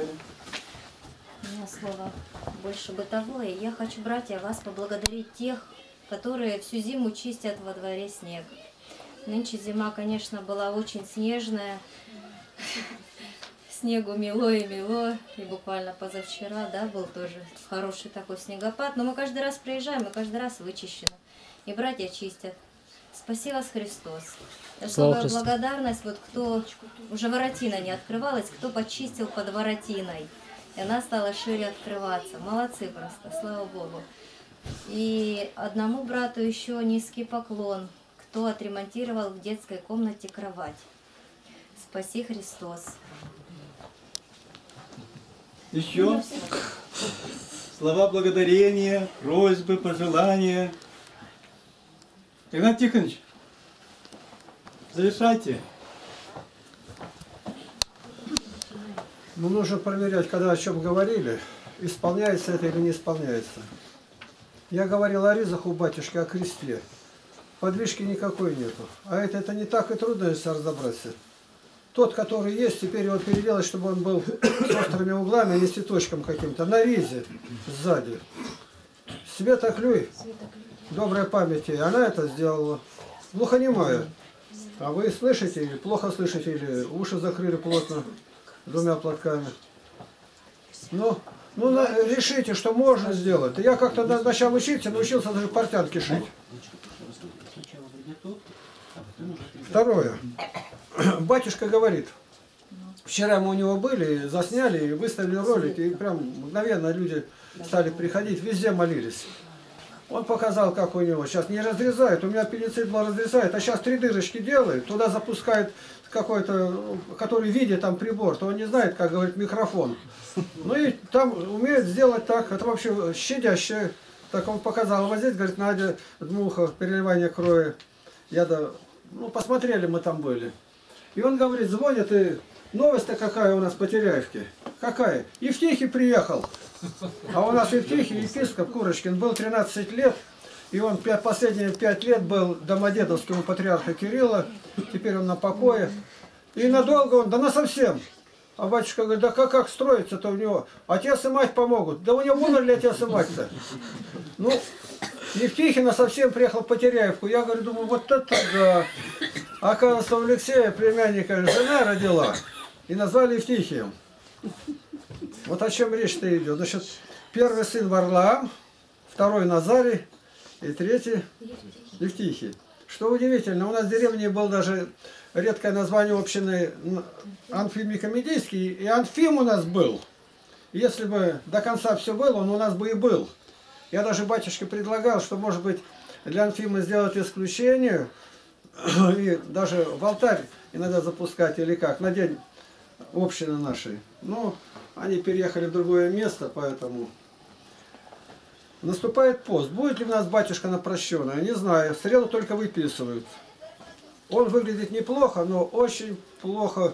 Speaker 10: У меня слово больше бытовое. Я хочу, братья, вас поблагодарить тех, которые всю зиму чистят во дворе снег. Нынче зима, конечно, была очень снежная. Снегу мело и мело. И буквально позавчера, да, был тоже хороший такой снегопад. Но мы каждый раз приезжаем, и каждый раз вычищено. И братья чистят. Спаси вас, Христос. Особая благодарность, вот кто уже воротина не открывалась, кто почистил под воротиной. И она стала шире открываться. Молодцы просто, слава Богу. И одному брату еще низкий поклон, кто отремонтировал в детской комнате кровать. Спаси Христос.
Speaker 3: Еще слова благодарения, просьбы, пожелания. Игнат Тихонович, завершайте.
Speaker 11: Ну, нужно проверять, когда о чем говорили, исполняется это или не исполняется. Я говорил о ризах у батюшки, о кресте. Подвижки никакой нету. А это, это не так и трудно, если разобраться. Тот, который есть, теперь его переделать, чтобы он был с острыми углами, а не цветочком каким-то. На ризе сзади. Светоклюй, доброй памяти. Она это сделала. Глухонемая. А вы слышите или плохо слышите, или уши закрыли плотно двумя платками. Ну, ну на, решите, что можно сделать. Я как-то начал учиться, научился даже портянки шить. Второе. Батюшка говорит, вчера мы у него были, засняли, и выставили ролик, и прям мгновенно люди стали приходить, везде молились. Он показал, как у него сейчас не разрезает, у меня аппендицит был разрезает, а сейчас три дырочки делает, туда запускает какой-то, который видит там прибор, то он не знает, как говорит микрофон. Ну и там умеет сделать так, это вообще щадящее. Так он показал, вот здесь, говорит, Надя Дмуха, переливание крови, яда, ну посмотрели, мы там были. И он говорит, звонит, и новость-то какая у нас по Теряевке? Какая? Евтихий приехал. А у нас Евтихий, епископ Курочкин, был тринадцать лет, и он последние пять лет был домодедовскому патриарха Кирилла, теперь он на покое. И надолго он, да насовсем. А батюшка говорит, да как, как строится-то у него? Отец и мать помогут. Да у него умерли отец и мать-то. Ну, Евтихий совсем приехал по Теряевку. Я говорю, думаю, вот это да. Оказывается, у Алексея, племянника, жена родила. И назвали Евтихием. Вот о чем речь-то идет. Значит, Первый сын Варлаам, второй Назарий и третий Евтихий. Что удивительно, у нас в деревне был даже редкое название общины Анфимий-Комедийский, и Анфим у нас был. Если бы до конца все было, он у нас бы и был. Я даже батюшке предлагал, что, может быть, для Анфима сделать исключение, и даже в алтарь иногда запускать, или как, на день общины нашей. Но они переехали в другое место, поэтому... Наступает пост. Будет ли у нас батюшка на прощенное? Не знаю. Среду только выписывают. Он выглядит неплохо, но очень плохо.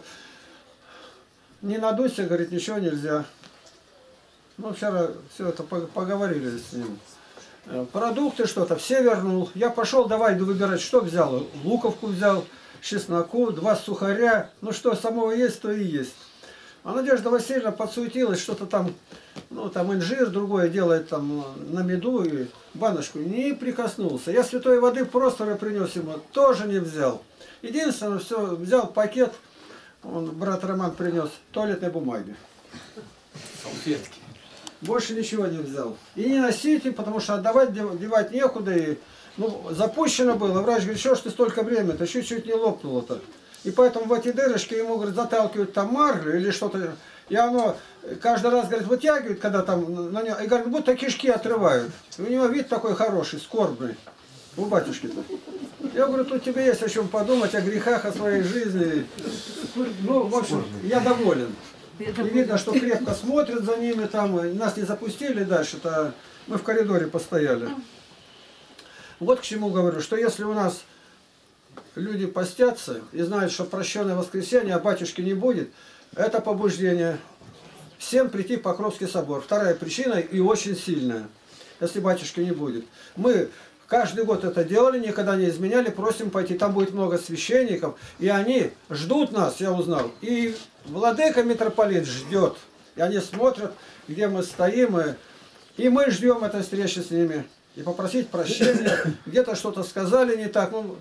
Speaker 11: Не надуйся, говорит, ничего нельзя. Ну, вчера все это поговорили с ним. Продукты что-то, все вернул. Я пошел, давай выбирать, что взял. Луковку взял, чесноку, два сухаря. Ну что, самого есть, то и есть. А Надежда Васильевна подсуетилась, что-то там, ну там инжир, другое делает там на меду и баночку. Не прикоснулся. Я святой воды просто принес ему, тоже не взял. Единственное, все, взял пакет, он, брат Роман принес, туалетной бумаги.
Speaker 4: Салфетки.
Speaker 11: Больше ничего не взял. И не носите, потому что отдавать, девать некуда. И, ну, запущено было. Врач говорит, что ж ты столько времени-то, чуть-чуть не лопнуло-то. И поэтому в эти дырочки ему, говорит, заталкивают там марлю или что-то. И оно каждый раз, говорит, вытягивает, когда там на него, и говорит, будто кишки отрывают. И у него вид такой хороший, скорбный. У батюшки-то. Я говорю, тут тебе есть о чем подумать, о грехах, о своей жизни. Ну, в общем, я доволен. И видно, что крепко смотрят за ними там. Нас не запустили дальше-то. Мы в коридоре постояли. Вот к чему говорю, что если у нас люди постятся и знают, что прощенное воскресенье, а батюшки не будет, это побуждение всем прийти в Покровский собор. Вторая причина и очень сильная, если батюшки не будет. Мы каждый год это делали, никогда не изменяли, просим пойти. Там будет много священников, и они ждут нас, я узнал. И владыка митрополит ждет. И они смотрят, где мы стоим, и, и мы ждем этой встречи с ними. И попросить прощения, где-то что-то сказали не так. Ну,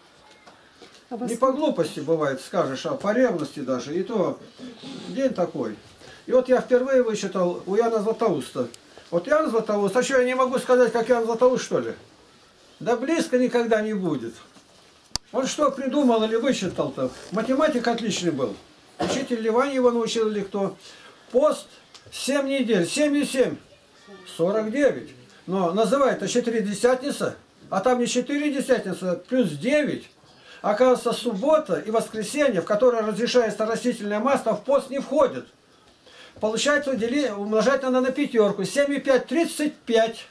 Speaker 11: не по глупости бывает, скажешь, а по ревности даже. И то день такой. И вот я впервые вычитал у Иоанна Златоуста. Вот Иоанн Златоуст, а что, я не могу сказать, как Иоанн Златоуст, что ли? Да близко никогда не будет. Он что придумал или вычитал-то? Математик отличный был. Учитель Ливани его научил или кто? Пост семь недель. семь и семь. сорок девять. Но называют это четыре десятница. А там не четыре десятница, плюс девять. Оказывается, суббота и воскресенье, в которое разрешается растительное масло, в пост не входит. Получается, удели, умножать надо на пятерку. семь и пять, тридцать пять.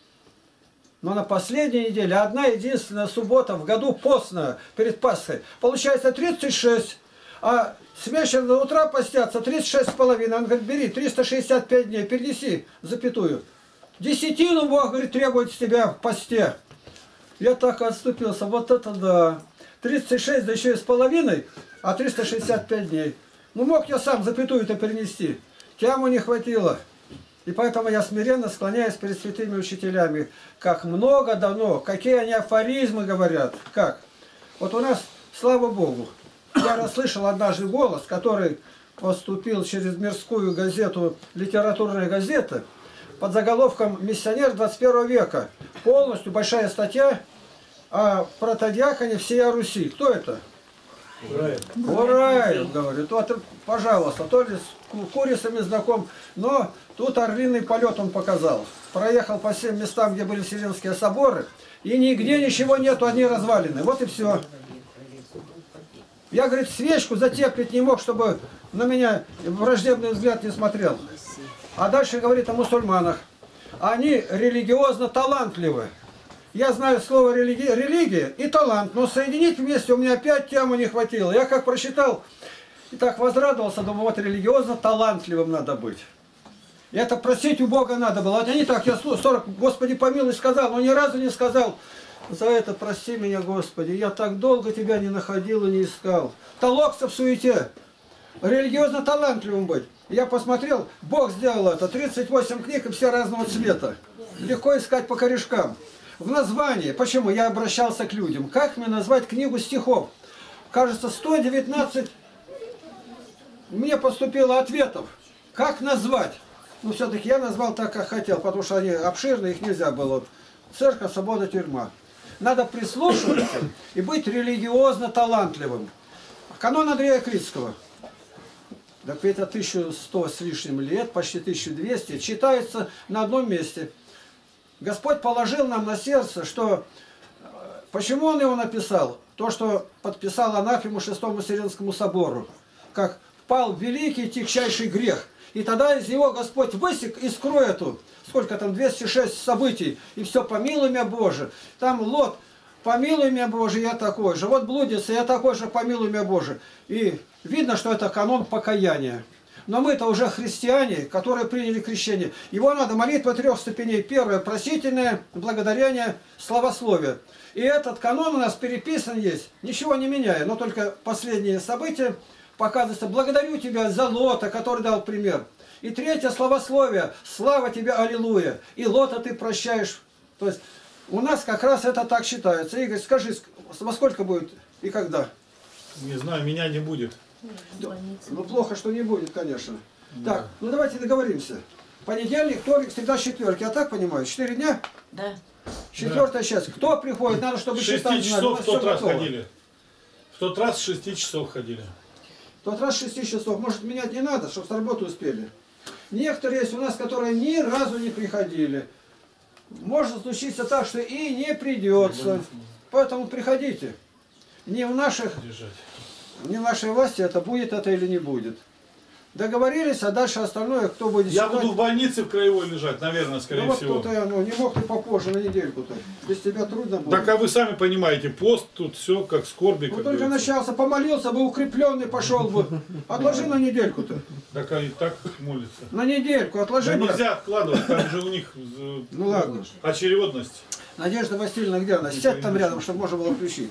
Speaker 11: Но на последней неделе одна единственная суббота в году постная, перед Пасхой. Получается тридцать шесть. А с вечера до утра постятся тридцать шесть с половиной. Он говорит, бери триста шестьдесят пять дней, перенеси запятую. Десятину Бог, говорит, требует с тебя в посте. Я так отступился. Вот это да. тридцать шесть, да еще и с половиной, а триста шестьдесят пять дней. Ну мог я сам запятую-то перенести. Тяму не хватило. И поэтому я смиренно склоняюсь перед святыми учителями. Как много дано, какие они афоризмы говорят. Как? Вот у нас, слава Богу, я расслышал однажды голос, который поступил через мирскую газету, литературная газета, под заголовком «Миссионер двадцать первого века». Полностью большая статья о протодиаконе всей Руси. Кто это?
Speaker 3: Ураев.
Speaker 11: Ураев, говорит. Вот, пожалуйста, то ли с курицами знаком, но тут орлиный полет он показал. Проехал по всем местам, где были Вселенские соборы, и нигде ничего нету, одни развалины. Вот и все. Я, говорит, свечку затеплить не мог, чтобы на меня враждебный взгляд не смотрел. А дальше говорит о мусульманах. Они религиозно талантливы. Я знаю слово религия, религия и талант, но соединить вместе у меня опять тему не хватило. Я как прочитал и так возрадовался, думаю, вот религиозно талантливым надо быть. И это просить у Бога надо было. Вот они так, я сорок, Господи помилуй, сказал, но ни разу не сказал, за это прости меня, Господи, я так долго тебя не находил и не искал. Толокся в суете. Религиозно талантливым быть. Я посмотрел, Бог сделал это, тридцать восемь книг и все разного цвета. Легко искать по корешкам. В названии, почему я обращался к людям, как мне назвать книгу стихов? Кажется, сто девятнадцать мне поступило ответов. Как назвать? Но все-таки я назвал так, как хотел, потому что они обширные, их нельзя было. Церковь, свобода, тюрьма. Надо прислушиваться и быть религиозно талантливым. Канон Андрея Критского. Так это тысяча сто с лишним лет, почти тысяча двести, читается на одном месте. Господь положил нам на сердце, что... Почему Он его написал? То, что подписал анафему Шестому Вселенскому собору. Как пал великий тягчайший грех. И тогда из него Господь высек искру эту. Сколько там, двести шесть событий. И все, помилуй меня, Боже. Там Лот, помилуй меня, Боже, я такой же. Вот блудница, я такой же, помилуй меня, Боже. И видно, что это канон покаяния. Но мы-то уже христиане, которые приняли крещение. Его надо молитва трех ступеней. Первое, просительное, благодарение, славословие. И этот канон у нас переписан есть, ничего не меняя, но только последние события показываются. Благодарю тебя за Лота, который дал пример. И третье, славословие. Слава тебе, аллилуйя. И Лота ты прощаешь. То есть у нас как раз это так считается. Игорь, скажи, во сколько будет и когда?
Speaker 12: Не знаю, меня не будет.
Speaker 11: Ну плохо, что не будет, конечно. Да. Так, ну давайте договоримся. Понедельник, вторник, среда, четверг. Я так понимаю? Четыре дня?
Speaker 9: Да.
Speaker 11: Четвертая часть. Кто приходит? Надо, чтобы
Speaker 12: шести
Speaker 11: считать.
Speaker 12: часов в тот раз
Speaker 11: готово.
Speaker 12: ходили. В тот раз с шести часов ходили.
Speaker 11: В тот раз с шести часов. Может, менять не надо, чтобы с работы успели. Некоторые есть у нас, которые ни разу не приходили. Может случиться так, что и не придется. Поэтому приходите. Не в наших, не в нашей власти это будет это или не будет. Договорились, а дальше остальное, кто будет
Speaker 12: Я
Speaker 11: считать...
Speaker 12: буду в больнице в краевой лежать, наверное, скорее
Speaker 11: ну, вот
Speaker 12: всего.
Speaker 11: тут я, ну, не мог ты попозже на недельку-то. Без тебя трудно будет.
Speaker 12: Так а вы сами понимаете, пост тут все как скорби.
Speaker 11: Ну
Speaker 12: как
Speaker 11: только
Speaker 12: говорится.
Speaker 11: начался, помолился бы, укрепленный пошел бы. Отложи на недельку-то.
Speaker 12: Так они так молятся.
Speaker 11: На недельку отложи.
Speaker 12: Да
Speaker 11: брат.
Speaker 12: нельзя откладывать, там же у них э,
Speaker 11: Ну ладно.
Speaker 12: очередность.
Speaker 11: Надежда Васильевна, где она? Сядь там рядом, чтобы можно было включить.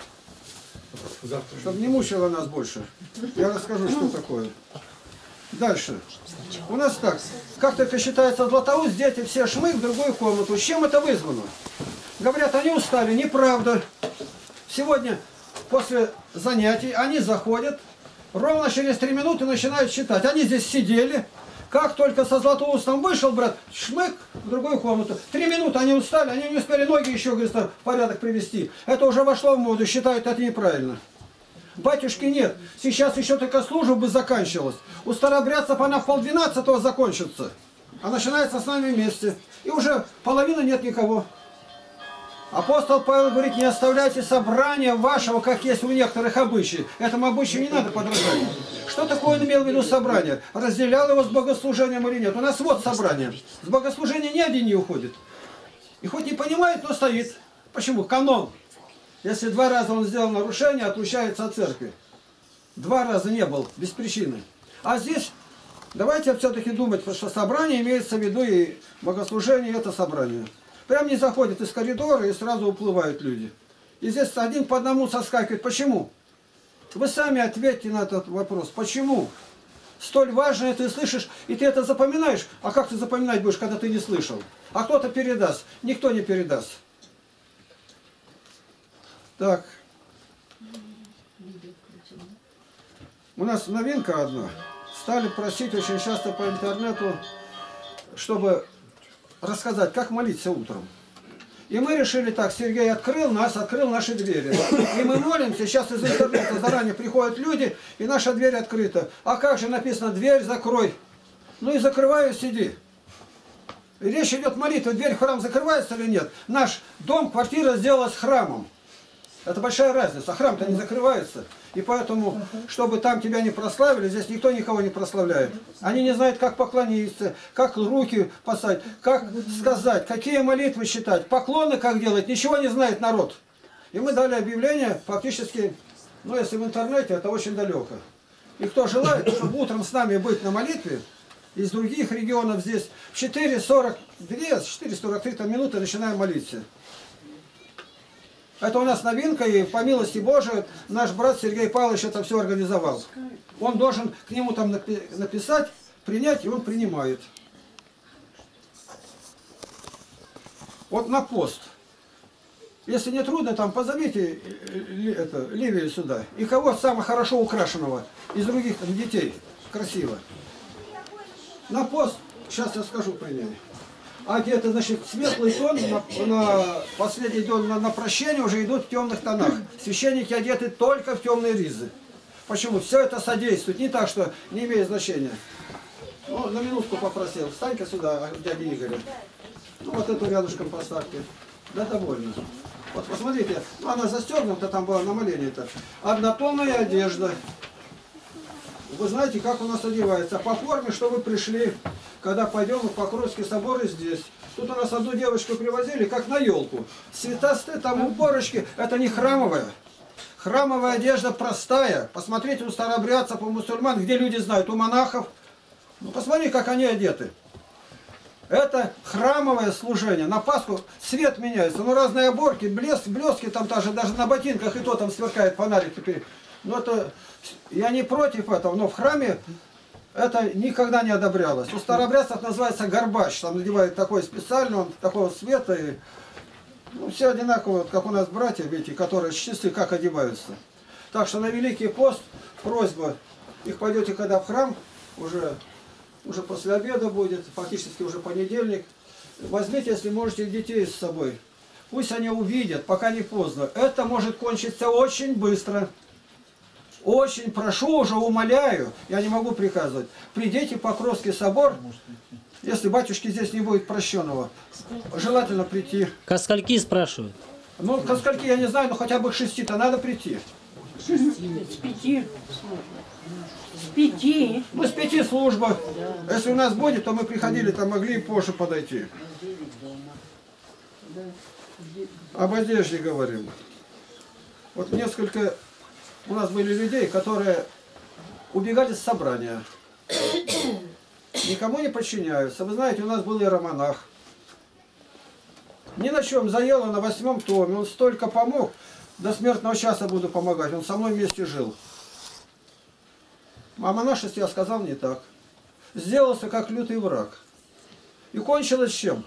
Speaker 12: Завтра.
Speaker 11: Чтобы не мучила нас больше. Я расскажу, что такое. Дальше. У нас так. Как только считается Златоуст, дети все шмык в другую комнату. С чем это вызвано? Говорят, они устали. Неправда. Сегодня после занятий они заходят. Ровно через три минуты начинают считать. Они здесь сидели. Как только со Златоустом вышел, брат, шмык в другую комнату. Три минуты они устали, они не успели ноги еще, говорит, в порядок привести. Это уже вошло в моду, считают это неправильно. Батюшки нет. Сейчас еще только служба бы заканчивалась. У старообрядцев она в полдвенадцатого закончится. А начинается с нами вместе. И уже половины нет никого. Апостол Павел говорит, не оставляйте собрания вашего, как есть у некоторых обычаев. Этому обычаю не надо подражать. Что такое он имел в виду собрание? Разделял его с богослужением или нет? У нас вот собрание. С богослужения ни один не уходит. И хоть не понимает, но стоит. Почему? Канон. Если два раза он сделал нарушение, отлучается от церкви. Два раза не был, без причины. А здесь, давайте все-таки думать, что собрание имеется в виду и богослужение, и это собрание. Прям не заходят из коридора и сразу уплывают люди. И здесь один по одному соскакивает. Почему? Вы сами ответьте на этот вопрос. Почему? Столь важное ты слышишь, и ты это запоминаешь. А как ты запоминать будешь, когда ты не слышал? А кто-то передаст. Никто не передаст. Так. У нас новинка одна. Стали просить очень часто по интернету, чтобы рассказать, как молиться утром. И мы решили так, Сергей открыл нас, открыл наши двери. И мы молимся, сейчас из интернета заранее приходят люди, и наша дверь открыта. А как же написано, дверь закрой. Ну и закрываю, сиди. И речь идет молитва, дверь в храм закрывается или нет. Наш дом, квартира сделалась храмом. Это большая разница. Храм-то не закрывается. И поэтому, чтобы там тебя не прославили, здесь никто никого не прославляет. Они не знают, как поклониться, как руки поставить, как сказать, какие молитвы читать, поклоны как делать. Ничего не знает народ. И мы дали объявление, фактически, ну если в интернете, это очень далеко. И кто желает, чтобы утром с нами быть на молитве, из других регионов здесь, в четыре сорок два, четыре сорок три минуты начинаем молиться. Это у нас новинка, и по милости Божией наш брат Сергей Павлович это все организовал. Он должен к нему там написать, принять, и он принимает. Вот на пост. Если не трудно, там позовите это, Ливию сюда. И кого самого хорошо украшенного из других там, детей. Красиво. На пост сейчас я скажу при ней. Одеты, значит, светлый тон, на, на последний день на, на прощение уже идут в темных тонах. Священники одеты только в темные ризы. Почему? Все это содействует. Не так, что не имеет значения. Ну, на минутку попросил. Встань-ка сюда, дядя Игоря. Ну, вот эту рядышком поставьте. Да, довольно. Вот посмотрите, ну, она застегнута, там была на молении-то. Однотонная одежда. Вы знаете, как у нас одевается. По форме, что вы пришли, когда пойдем в Покровский собор и здесь. Тут у нас одну девочку привозили, как на елку. Цветастые там уборочки. Это не храмовая. Храмовая одежда простая. Посмотрите у старообрядцев, у мусульман, где люди знают, у монахов. Ну, посмотри, как они одеты. Это храмовое служение. На Пасху цвет меняется. Ну, разные оборки, блеск, блески там даже, даже на ботинках, и то там сверкает фонарик теперь. Ну, это... Я не против этого, но в храме это никогда не одобрялось. У старообрядцев называется горбач. Там надевают такой специальный, он такого цвета. И... Ну, все одинаковые, вот, как у нас братья, видите, которые чисты, как одеваются. Так что на Великий пост просьба, их пойдете когда в храм, уже, уже после обеда будет, фактически уже понедельник, возьмите, если можете, детей с собой. Пусть они увидят, пока не поздно. Это может кончиться очень быстро. Очень прошу, уже умоляю, я не могу приказывать. Придите в Покровский собор, если батюшки здесь не будет прощенного, желательно прийти.
Speaker 8: Ко скольки спрашивают?
Speaker 11: Ну, ко скольки, я не знаю, но хотя бы к шести-то надо прийти.
Speaker 9: С пяти. С пяти.
Speaker 11: Ну, с пяти служба. Если у нас будет, то мы приходили, там могли и позже подойти. Об одежде говорим. Вот несколько у нас были людей, которые убегали с собрания. Никому не подчиняются. Вы знаете, у нас был иеромонах. Ни на чем заело на восьмом томе. Он столько помог. До смертного часа буду помогать. Он со мной вместе жил. А монашестве я сказал не так. Сделался как лютый враг. И кончилось чем?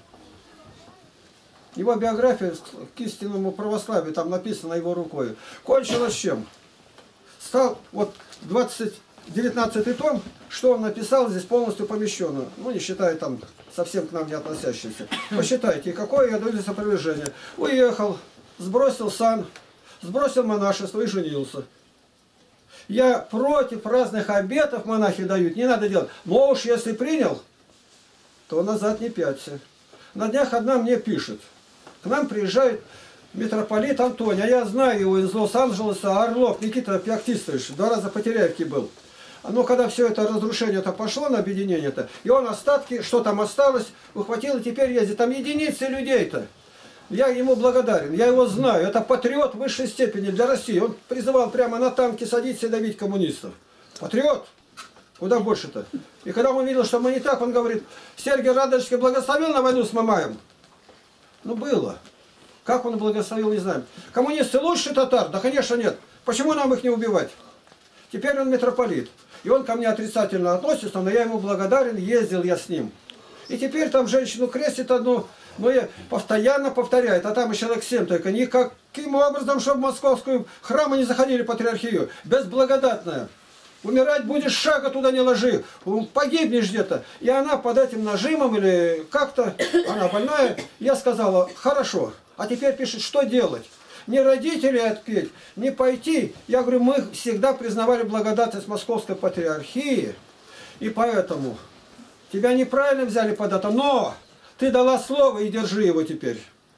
Speaker 11: Его биография к истинному православию, там написано его рукой. Кончилось чем? Стал, вот двадцать девятнадцатый том, что он написал, здесь полностью помещено. Ну, не считая там совсем к нам не относящихся. Посчитайте, какое я даю сопровождение. Уехал, сбросил сан, сбросил монашество и женился. Я против разных обетов монахи дают, не надо делать. Но уж если принял, то назад не пяться. На днях одна мне пишет. К нам приезжает митрополит Антоний, а я знаю его из Лос-Анджелеса, Орлов, Никита Пиактистович, два раза по Теряевке был. Но когда все это разрушение-то пошло на объединение-то, и он остатки, что там осталось, ухватил и теперь ездит. Там единицы людей-то. Я ему благодарен, я его знаю. Это патриот высшей степени для России. Он призывал прямо на танки садиться и давить коммунистов. Патриот! Куда больше-то? И когда он видел, что мы не так, он говорит, Сергий Радонежский благословил на войну с Мамаем? Ну, было. Как он благословил, не знаем. Коммунисты лучше татар? Да, конечно, нет. Почему нам их не убивать? Теперь он митрополит. И он ко мне отрицательно относится, но я ему благодарен, ездил я с ним. И теперь там женщину крестит одну, но я постоянно повторяет, а там еще человек семь только. Никаким образом, чтобы в московскую храмы не заходили патриархию. Безблагодатная. Умирать будешь, шага туда не ложи, погибнешь где-то. И она под этим нажимом или как-то, она больная, я сказала, хорошо. А теперь пишет, что делать? Не родителей отпеть, не пойти. Я говорю, мы всегда признавали благодатность Московской Патриархии, и поэтому тебя неправильно взяли под это, но ты дала слово и держи его теперь.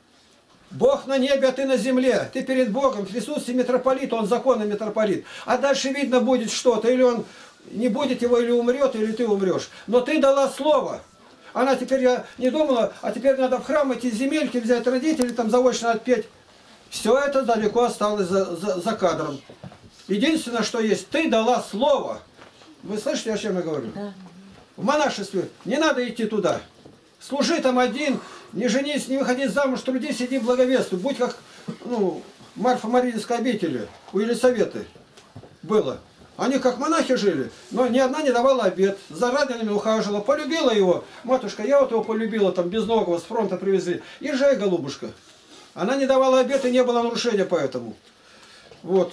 Speaker 11: Бог на небе, а ты на земле. Ты перед Богом, в присутствии митрополита, он законный митрополит. А дальше видно будет что-то, или он не будет его, или умрет, или ты умрешь. Но ты дала слово. Она теперь, я не думала, а теперь надо в храм эти земельки взять, родителей там заочно отпеть. Все это далеко осталось за, за, за кадром. Единственное, что есть, ты дала слово. Вы слышите, о чем я говорю? Да. В монашестве не надо идти туда. Служи там один, не женись, не выходи замуж, трудись, иди благовествуй. Будь как, ну, Марфа Мариинской обители, у Елисаветы было. Они как монахи жили, но ни одна не давала обет, за ранеными ухаживала, полюбила его. Матушка, я вот его полюбила, там безногого с фронта привезли. Езжай, голубушка. Она не давала обет, и не было нарушения поэтому. Вот.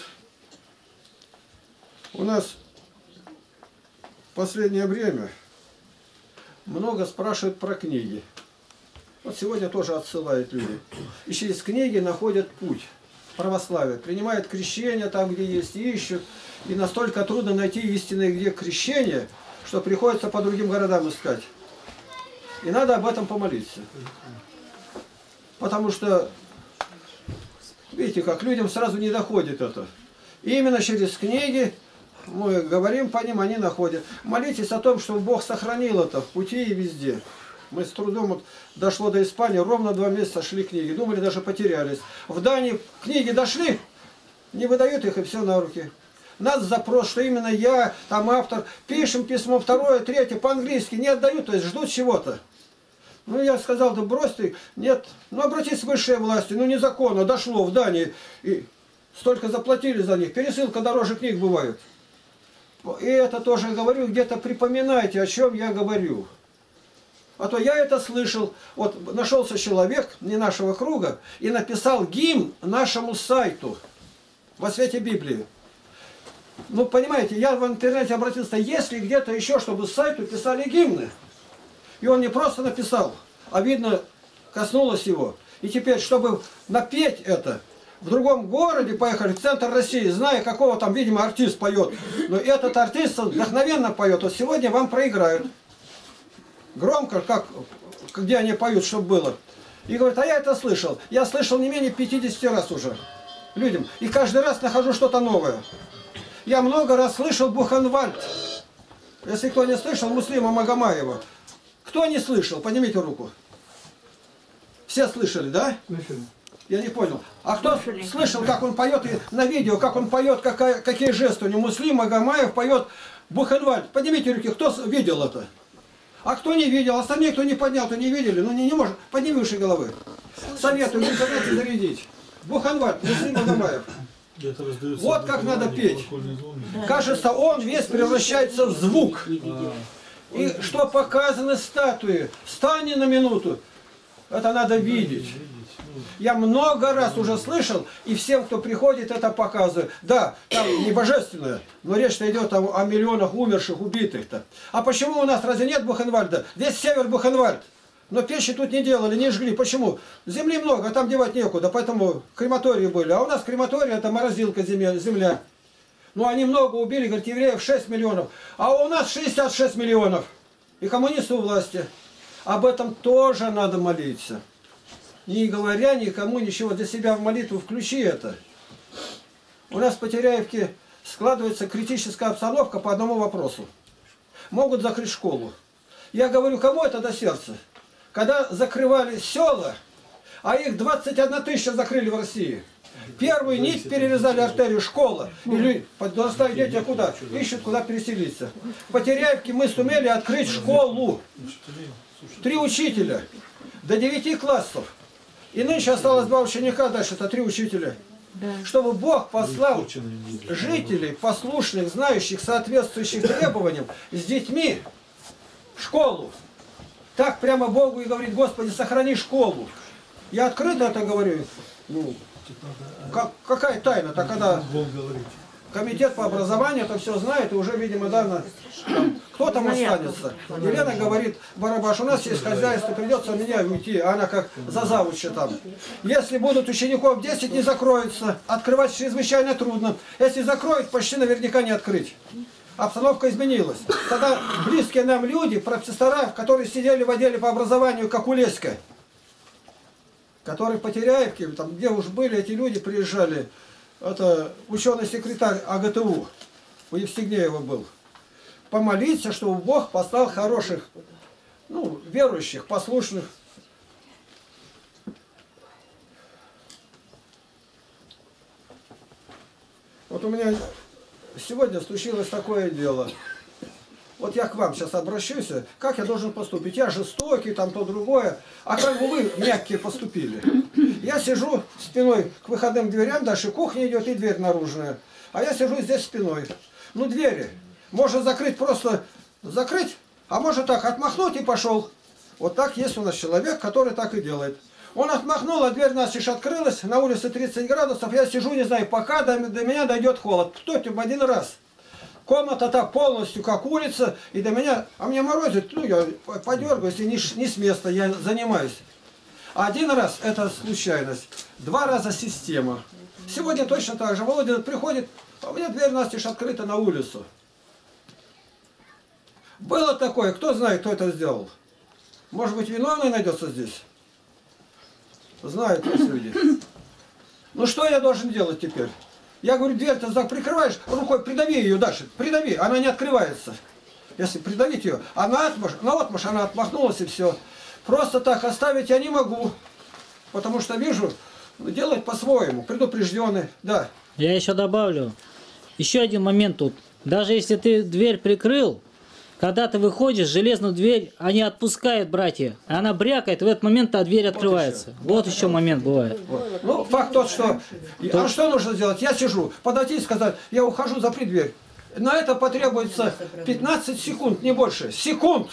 Speaker 11: У нас в последнее время много спрашивают про книги. Вот сегодня тоже отсылают люди. И через книги находят путь православия. Принимают крещение там, где есть, и ищут. И настолько трудно найти истинное, где крещение, что приходится по другим городам искать. И надо об этом помолиться. Потому что, видите, как людям сразу не доходит это. И именно через книги мы говорим по ним, они находят. Молитесь о том, чтобы Бог сохранил это в пути и везде. Мы с трудом вот дошло до Испании, ровно два месяца шли книги. Думали, даже потерялись. В Дании книги дошли, не выдают их, и все на руки. Нас запрос, что именно я, там автор, пишем письмо второе, третье, по-английски, не отдают, то есть ждут чего-то. Ну, я сказал, да брось ты, нет, ну, обратись к высшей власти, ну, незаконно, дошло в Дании, и столько заплатили за них, пересылка дороже книг бывает. И это тоже говорю, где-то припоминайте, о чем я говорю. А то я это слышал, вот нашелся человек, не нашего круга, и написал гимн нашему сайту во свете Библии. Ну, понимаете, я в интернете обратился, есть ли где-то еще, чтобы сайту писали гимны? И он не просто написал, а видно, коснулось его. И теперь, чтобы напеть это, в другом городе поехали, в центр России, зная, какого там, видимо, артист поет. Но этот артист вдохновенно поет. Вот сегодня вам проиграют. Громко, как, где они поют, чтобы было. И говорит, а я это слышал. Я слышал не менее пятидесяти раз уже людям. И каждый раз нахожу что-то новое. Я много раз слышал Бухенвальд. Если кто не слышал, Муслима Магомаева. Кто не слышал? Поднимите руку. Все слышали, да?
Speaker 3: Слышали.
Speaker 11: Я не понял. А кто слышал, как он поет и на видео, как он поет, какая, какие жесты у него? Муслим Магомаев поет Бухенвальд. Поднимите руки, кто видел это? А кто не видел? Остальные, кто не поднял, то не видели. Ну не, не может. Подними выше головы. Советую в интернете зарядить. Бухенвальд, Муслим Магомаев. Вот как надо петь. Кажется, он весь превращается в звук. И что показаны статуи. Встань на минуту. Это надо видеть. Я много раз уже слышал, и всем, кто приходит, это показываю. Да, там не божественное, но речь-то идет о, о миллионах умерших, убитых-то. А почему у нас разве нет Бухенвальда? Весь север Бухенвальд. Но печи тут не делали, не жгли. Почему? Земли много, а там девать некуда, поэтому крематории были. А у нас крематория, это морозилка земля. Ну, они много убили, говорит, евреев шесть миллионов. А у нас шестьдесят шесть миллионов. И коммунисты у власти. Об этом тоже надо молиться. Не говоря никому ничего, для себя в молитву включи это. У нас в Потеряевке складывается критическая обстановка по одному вопросу. Могут закрыть школу. Я говорю, кому это до сердца? Когда закрывали села, а их двадцать одна тысяча закрыли в России. Первую нить перерезали артерию, школа. И подрастают дети, а куда? Ищут, куда переселиться. В Потеряевке мы сумели открыть школу. Три учителя. До девяти классов. И нынче осталось два ученика, дальше это три учителя. Чтобы Бог послал жителей, послушных, знающих, соответствующих требованиям, с детьми в школу. Так прямо Богу и говорит, Господи, сохрани школу. Я открыто это говорю. Ну, как, какая тайна-то, когда комитет по образованию это все знает, и уже, видимо, давно кто там останется. Елена говорит, Барабаш, у нас есть хозяйство, придется меня уйти, а она как за завуча там. Если будут учеников десять, не закроется, открывать чрезвычайно трудно. Если закроют, почти наверняка не открыть. Обстановка изменилась. Тогда близкие нам люди, профессора, которые сидели в отделе по образованию, как у Леська, которые в Потеряевке, там, где уж были эти люди, приезжали, это ученый-секретарь А Г Т У, у Евстигнеева был. Помолиться, чтобы Бог послал хороших, ну, верующих, послушных. Вот у меня сегодня случилось такое дело. Вот я к вам сейчас обращусь, как я должен поступить? Я жестокий, там то другое. А как бы вы мягкие поступили? Я сижу спиной к выходным дверям, дальше кухня идет и дверь наружная. А я сижу здесь спиной. Ну, двери. Можно закрыть, просто закрыть, а может так, отмахнуть и пошел. Вот так есть у нас человек, который так и делает. Он отмахнул, а дверь настежь открылась, на улице тридцать градусов, я сижу, не знаю, пока до, до меня дойдет холод. Кто-то один раз. Комната так полностью, как улица, и до меня, а мне морозит, ну я подергаюсь, и не, не с места, я занимаюсь. Один раз это случайность, два раза система. Сегодня точно так же. Володя приходит, а у меня дверь настежь открыта на улицу. Было такое, кто знает, кто это сделал? Может быть, виновный найдется здесь? Знают есть люди. Ну что я должен делать теперь? Я говорю, дверь-то прикрываешь, рукой придави ее дальше, придави, она не открывается. Если придавить ее, она отмаш, на отмаш, она отмахнулась и все. Просто так оставить я не могу, потому что вижу, делать по-своему, предупрежденный, да.
Speaker 8: Я еще добавлю, еще один момент тут. Даже если ты дверь прикрыл, когда ты выходишь, железную дверь, они отпускают, братья. Она брякает, и в этот момент та дверь открывается. Вот еще, вот еще момент бывает.
Speaker 11: Вот. Ну, факт тот, что... То... А что нужно сделать? Я сижу, подойти и сказать, я ухожу, запри дверь. На это потребуется пятнадцать секунд, не больше. Секунд!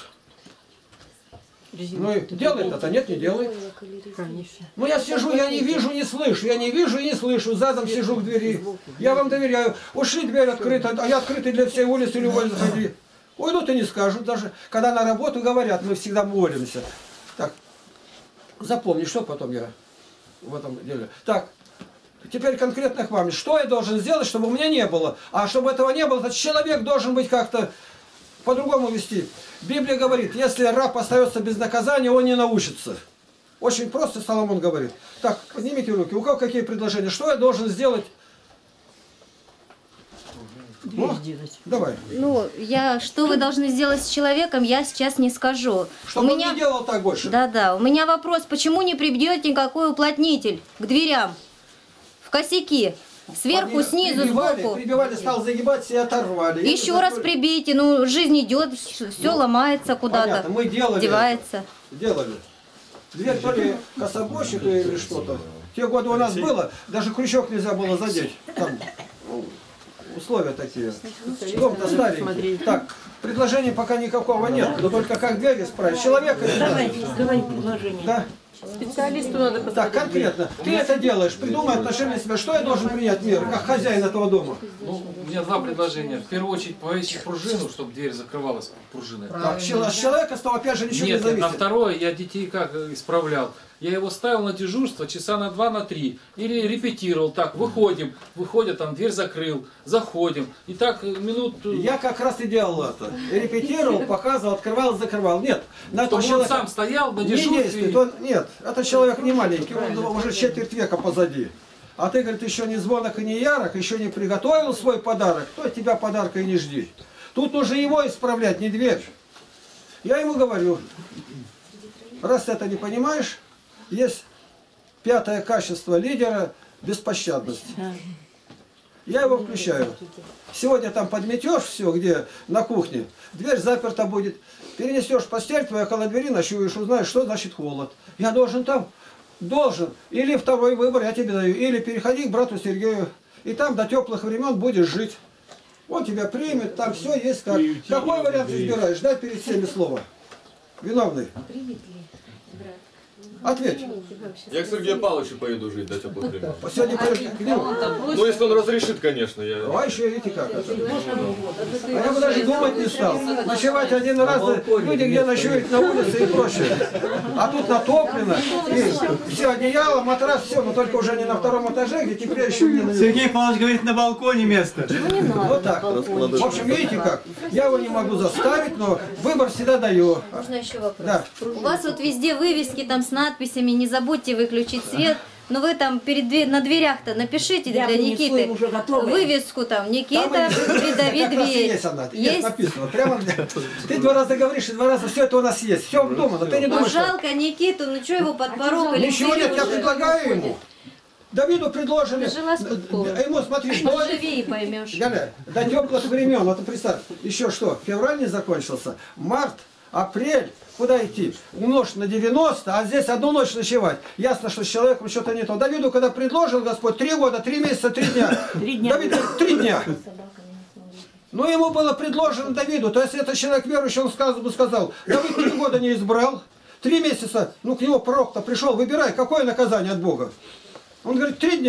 Speaker 11: Ну, и делает это, нет, не делает. Ну, я сижу, я не вижу, не слышу, я не вижу и не слышу, задом сижу к двери. Я вам доверяю. Ушли, дверь открыта, а я открытый для всей улицы, любой заходи. Уйдут и не скажут даже. Когда на работу говорят, мы всегда молимся. Так, запомни, что потом я в этом деле. Так, теперь конкретно к вам. Что я должен сделать, чтобы у меня не было? А чтобы этого не было, то человек должен быть как-то по-другому вести. Библия говорит, если раб остается без наказания, он не научится. Очень просто Соломон говорит. Так, поднимите руки. У кого какие предложения? Что я должен сделать? Ну, давай.
Speaker 10: Ну, я, что вы должны сделать с человеком, я сейчас не скажу.
Speaker 11: Чтобы
Speaker 10: у
Speaker 11: он
Speaker 10: меня...
Speaker 11: не делал так больше.
Speaker 10: Да-да, у меня вопрос, почему не прибьете никакой уплотнитель к дверям? В косяки. Сверху,
Speaker 11: Они
Speaker 10: снизу,
Speaker 11: прибивали,
Speaker 10: сбоку.
Speaker 11: Прибивали, стал загибаться и оторвали.
Speaker 10: Еще раз прибейте, ну, жизнь идет, все ну, ломается куда-то,
Speaker 11: мы делали
Speaker 10: девается.
Speaker 11: Это. Делали. Дверь то ли кособойщик или что-то. Те годы у нас было, даже крючок нельзя было задеть. Там, ну, условия такие. Дом-то старенький. Так, предложений пока никакого нет, но только как дверь исправить. Человека...
Speaker 9: Давай, давай предложение.
Speaker 11: Да.
Speaker 2: Специалисту надо посмотреть.
Speaker 11: Так, конкретно. Ты это делаешь, придумай отношение себя. Что я должен принять меры, как хозяин этого дома?
Speaker 13: Ну, у меня два предложения. В первую очередь повесить пружину, чтобы дверь закрывалась пружиной.
Speaker 11: Так, с человека с того опять же ничего
Speaker 13: Нет,
Speaker 11: не зависит.
Speaker 13: на второе я детей как исправлял. Я его ставил на дежурство часа на два, на три. Или репетировал так, выходим, выходят, там дверь закрыл, заходим. И так минут...
Speaker 11: Я как раз и делал это. Репетировал, показывал, открывал, закрывал. Нет. На
Speaker 13: Чтобы
Speaker 11: человека...
Speaker 13: он сам стоял на
Speaker 11: не
Speaker 13: дежурстве.
Speaker 11: Действует. Он... Нет, этот человек не маленький, он уже четверть века позади. А ты, говорит, еще не звонок и не ярок, еще не приготовил свой подарок, то от тебя подарка и не жди. Тут нужно его исправлять, не дверь. Я ему говорю, раз ты это не понимаешь, есть пятое качество лидера – беспощадность. Я его включаю. Сегодня там подметешь все, где на кухне, дверь заперта будет, перенесешь постель, твоя около двери, ночуешь, узнаешь, что значит холод. Я должен там, должен, или второй выбор я тебе даю, или переходи к брату Сергею, и там до теплых времен будешь жить. Он тебя примет, там все есть как. Какой вариант избираешь? Дай перед всеми слово. Виновный. Ответь.
Speaker 14: Я к Сергею Павловичу поеду жить до теплых времен.
Speaker 11: Сегодня к нему.
Speaker 14: Ну, если он разрешит, конечно. Я...
Speaker 11: Давай еще, видите как это. А я бы даже думать не стал. Ночевать один раз, люди где ночуют на улице и прочее. А тут натоплено. И все одеяло, матрас, все, но только уже не на втором этаже, где теплее еще не на...
Speaker 3: Сергей Павлович говорит, на балконе место.
Speaker 11: Вот так. В общем, видите как. Я его не могу заставить, но выбор всегда даю.
Speaker 10: Можно еще вопрос?
Speaker 11: Да.
Speaker 10: У вас вот везде вывески там с надписями, не забудьте выключить свет. Но вы там перед дверь, на дверях-то напишите
Speaker 9: Я
Speaker 10: для
Speaker 9: принесу
Speaker 10: Никиты
Speaker 9: им уже готовые.
Speaker 10: вывеску там. Никита, придави
Speaker 11: Как раз и
Speaker 10: дверь.
Speaker 11: есть она. Есть
Speaker 10: Есть?
Speaker 11: написано. Прямо. Ты два раза говоришь, и два раза все это у нас есть. Все вдумано. Ты не
Speaker 10: Ну
Speaker 11: думаешь, что...
Speaker 10: жалко Никиту, ну что его под порог или
Speaker 11: Ничего нет, я
Speaker 10: уже?
Speaker 11: предлагаю ему. Давиду предложили.
Speaker 10: Жила с Путковым.
Speaker 11: Ему, смотри, что...
Speaker 10: Поживее поймешь.
Speaker 11: Галя, до теплых времен, вот представь, еще что, февраль не закончился, март, апрель, куда идти? Умножь на девяносто, а здесь одну ночь ночевать. Ясно, что с человеком что-то не то. Давиду, когда предложил Господь, три года, три месяца, три дня.
Speaker 9: Три дня.
Speaker 11: Давид, три дня. Но ему было предложено Давиду, то есть это человек верующий, он сказал, бы сказал, Давид три года не избрал, три месяца, ну к нему пророк-то пришел, выбирай, какое наказание от Бога? Он говорит, три дня.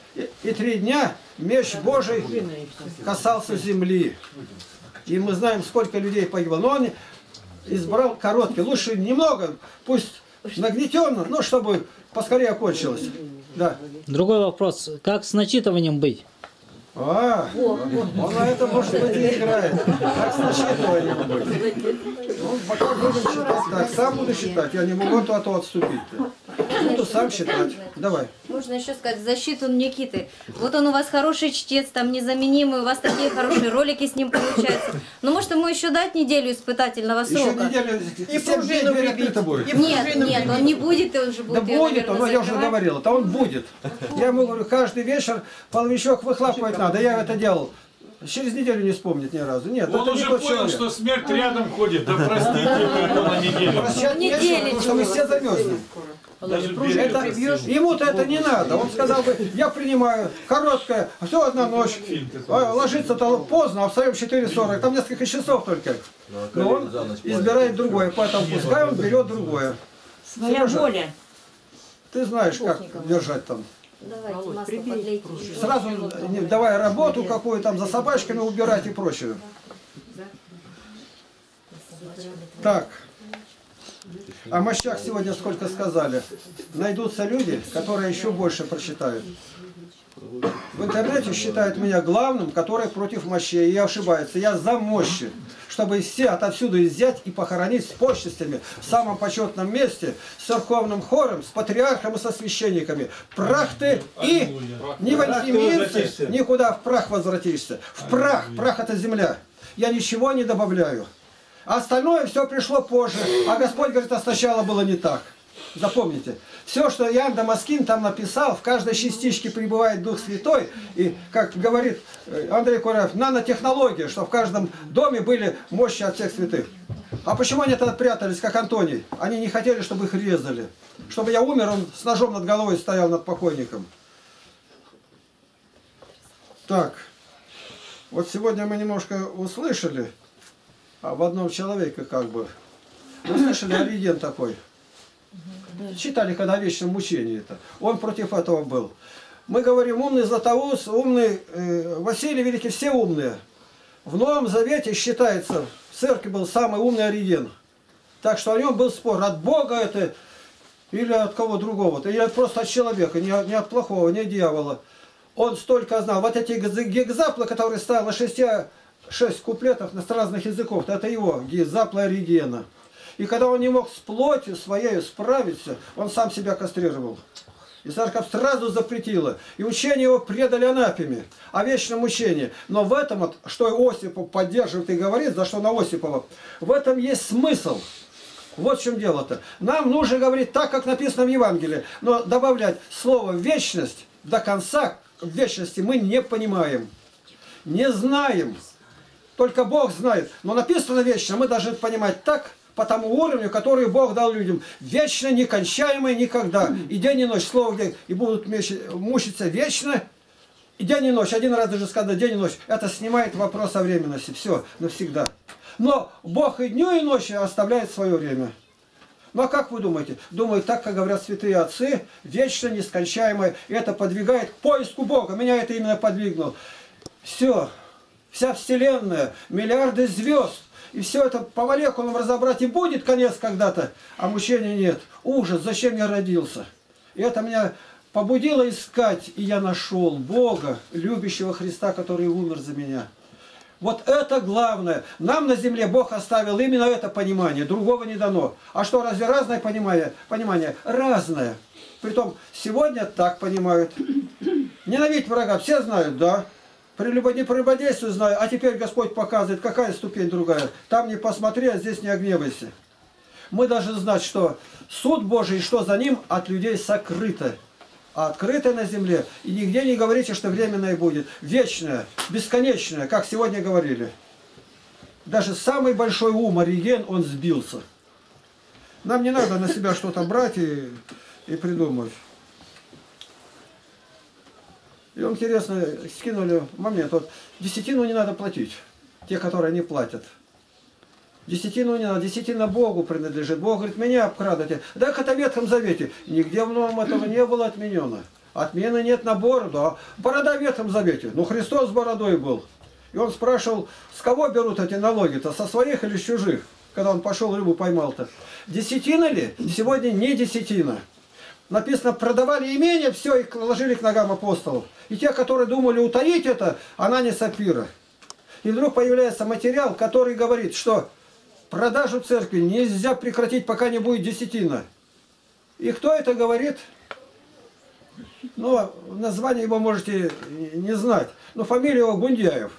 Speaker 11: И, и три дня меч Божий касался земли. И мы знаем, сколько людей погибло. Но он избрал короткий. Лучше немного, пусть нагнетенно, но чтобы поскорее окончилось. Да.
Speaker 8: Другой вопрос. Как с начитыванием быть?
Speaker 11: А, он на это, может быть, и играет. Как с начитыванием быть? Ну, пока будем читать так. Сам буду считать. Я не могу от то отступить. Буду сам считать. Давай.
Speaker 10: Можно еще сказать в защиту Никиты. Вот он у вас хороший чтец, там незаменимый, у вас такие хорошие ролики с ним получаются. Но может ему еще дать неделю испытательного срока?
Speaker 11: Еще неделю,
Speaker 10: И
Speaker 11: семь дней
Speaker 10: пружину
Speaker 11: дверь
Speaker 10: прибить.
Speaker 11: открыта будет.
Speaker 10: И Нет, пружину нет, прибить. Он не будет, он же будет
Speaker 11: Да
Speaker 10: её,
Speaker 11: будет,
Speaker 10: наверное,
Speaker 11: он, я уже
Speaker 10: закрывать.
Speaker 11: говорил, это он будет. Я ему говорю, каждый вечер половичок выхлапывать надо. Я это делал. Через неделю не вспомнит ни разу. Нет,
Speaker 12: Он
Speaker 11: это
Speaker 12: уже
Speaker 11: не тот
Speaker 12: понял,
Speaker 11: человек.
Speaker 12: что смерть рядом ходит. Да простите вы на неделю.
Speaker 11: Прощать нечего, потому что мы все замерзнем.
Speaker 12: Даже
Speaker 11: Это, ему-то это не надо. Он сказал бы, я принимаю, короткая, все одна ночь. А, ложиться-то поздно, а встаем в четыре сорок. Там несколько часов только. Но он избирает другое, поэтому пускай он берет другое.
Speaker 9: Своя
Speaker 11: Сережа,
Speaker 9: воля.
Speaker 11: ты знаешь, как держать там.
Speaker 10: Давайте масло подлейте.
Speaker 11: Сразу не давай работу какую там за собачками убирать и прочее. Так. О мощах сегодня сколько сказали. Найдутся люди, которые еще больше прочитают. В интернете считают меня главным, который против мощей. И ошибается. Я за мощи. Чтобы все отовсюду изъять и похоронить с почестями в самом почетном месте, с церковным хором, с патриархом и со священниками. Прах ты и не вознемирься, никуда в прах возвратишься. В прах. Прах это земля. Я ничего не добавляю. А остальное все пришло позже. А Господь говорит, а сначала было не так. Запомните. Все, что Иоанн Дамаскин там написал, в каждой частичке пребывает Дух Святой. И, как говорит Андрей Кураев, нанотехнология, что в каждом доме были мощи от всех святых. А почему они тогда прятались, как Антоний? Они не хотели, чтобы их резали. Чтобы я умер, он с ножом над головой стоял над покойником. Так. Вот сегодня мы немножко услышали об одном человеке, как бы. Вы слышали, Ориген такой? Читали, когда о вечном мучении это. Он против этого был. Мы говорим, умный Златоуст, умный э, Василий Великий, все умные. В Новом Завете считается, в церкви был самый умный Ориген. Так что о нем был спор, от Бога это или от кого другого. Или просто от человека, не от, не от плохого, не от дьявола. Он столько знал. Вот эти гекзаплы, которые ставил на шести, шесть куплетов на разных языков, это его гекзаплы Оригена. И когда он не мог с плотью своей справиться, он сам себя кастрировал. И церковь сразу запретила. И учение его предали анафеме, о вечном учении. Но в этом, вот, что Осипов поддерживает и говорит, за что на Осипова, в этом есть смысл. Вот в чем дело-то. Нам нужно говорить так, как написано в Евангелии. Но добавлять слово «вечность» до конца в вечности мы не понимаем. Не знаем. Только Бог знает. Но написано «вечно», мы должны понимать так, по тому уровню, который Бог дал людям. Вечно, некончаемое никогда. И день и ночь, слово где, и будут мучиться вечно. И день и ночь, один раз даже сказано день и ночь. Это снимает вопрос о временности. Все, навсегда. Но Бог и дню, и ночью оставляет свое время. Ну а как вы думаете? Думаю, так, как говорят святые отцы, вечно, нескончаемое. И это подвигает к поиску Бога. Меня это именно подвигнуло. Все. Вся Вселенная, миллиарды звезд. И все это по молекулам разобрать, и будет конец когда-то, а мучения нет. Ужас, зачем я родился? И это меня побудило искать, и я нашел Бога, любящего Христа, который умер за меня. Вот это главное. Нам на земле Бог оставил именно это понимание, другого не дано. А что, разве разное понимание? Понимание разное. Притом, сегодня так понимают. Ненавидеть врага, все знают, да. Не прелюбодействую знаю, а теперь Господь показывает, какая ступень другая. Там не посмотри, а здесь не огневайся. Мы должны знать, что суд Божий, что за ним от людей сокрыто. А открыто на земле. И нигде не говорите, что временное будет. Вечное, бесконечное, как сегодня говорили. Даже самый большой ум, Ориген, он сбился. Нам не надо на себя что-то брать и, и придумывать. И интересно, скинули момент, вот десятину не надо платить, те, которые не платят. Десятину не надо, десятина Богу принадлежит. Бог говорит, меня обкрадывайте. Так это в Ветхом Завете. Нигде в Новом этого не было отменено. Отмены нет на бороду. А борода в Ветхом Завете. Ну, Христос с бородой был. И он спрашивал, с кого берут эти налоги-то, со своих или с чужих? Когда он пошел рыбу поймал-то. Десятина ли? Сегодня не десятина. Написано, продавали имение, все, и ложили к ногам апостолов. И те, которые думали утаить это, она не Сапфира. И вдруг появляется материал, который говорит, что продажу церкви нельзя прекратить, пока не будет десятина. И кто это говорит? Ну, название его можете не знать. Но фамилия его Гундяев.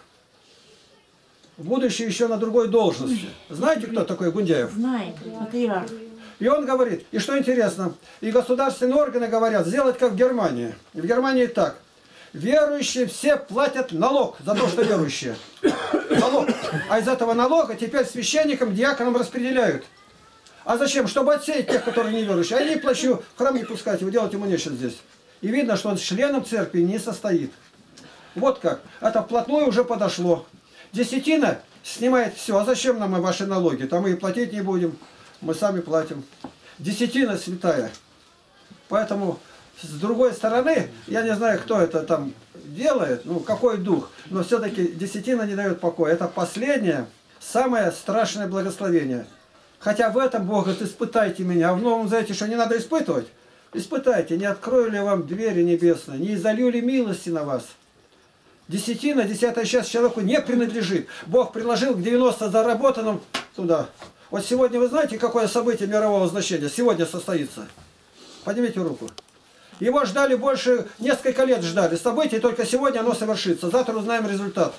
Speaker 11: В будущем еще на другой должности. Знаете, кто такой Гундяев?
Speaker 9: Знаем, патриарх.
Speaker 11: И он говорит, и что интересно, и государственные органы говорят, сделать как в Германии. В Германии так. Верующие все платят налог за то, что верующие. Налог. А из этого налога теперь священникам, диаконам распределяют. А зачем? Чтобы отсеять тех, которые не верующие. А я не плачу, в храм не пускайте, вы делать ему нечего здесь. И видно, что он членом церкви не состоит. Вот как. Это вплотную уже подошло. Десятина снимает все. А зачем нам и ваши налоги? Там мы и платить не будем. Мы сами платим. Десятина святая. Поэтому, с другой стороны, я не знаю, кто это там делает, ну, какой дух, но все-таки десятина не дает покоя. Это последнее, самое страшное благословение. Хотя в этом Бог говорит, испытайте меня. А в Новом Завете что, не надо испытывать? Испытайте, не открою ли вам двери небесные, не изолью ли милости на вас. Десятина, десятая часть человеку не принадлежит. Бог приложил к девяноста заработанным туда. Вот сегодня вы знаете, какое событие мирового значения сегодня состоится? Поднимите руку. Его ждали больше, несколько лет ждали. Событие, только сегодня оно совершится. Завтра узнаем результат.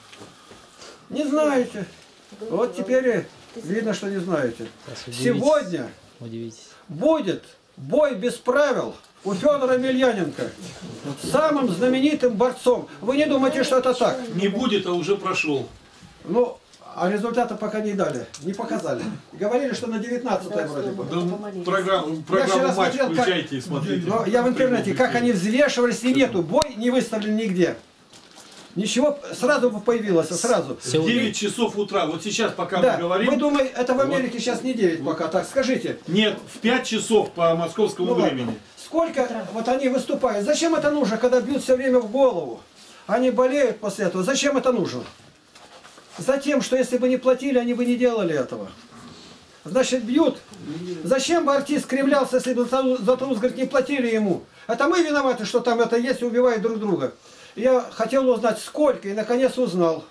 Speaker 11: Не знаете. Вот теперь видно, что не знаете. Сегодня будет бой без правил у Федора Емельяненко. Самым знаменитым борцом. Вы не думаете, что это так?
Speaker 12: Не будет, а уже прошел.
Speaker 11: Ну, а результата пока не дали, не показали. Говорили, что на девятнадцатое вроде бы.
Speaker 12: Да, программу программу матч включайте и смотрите.
Speaker 11: Но я в интернете, как они взвешивались, и нету. Бой не выставлен нигде. Ничего, сразу появилось, сразу.
Speaker 12: девять часов утра, вот сейчас пока
Speaker 11: да,
Speaker 12: мы говорим.
Speaker 11: Вы думаете, это в Америке вот. Сейчас не девять пока, так скажите.
Speaker 12: Нет, в пять часов по московскому ну, времени.
Speaker 11: Ладно. Сколько вот они выступают? Зачем это нужно, когда бьют все время в голову? Они болеют после этого. Зачем это нужно? Затем, что если бы не платили, они бы не делали этого. Значит, бьют. Зачем бы артист кривлялся, если бы за труд, говорит, не платили ему? Это мы виноваты, что там это есть и убивают друг друга. Я хотел узнать, сколько, и наконец узнал.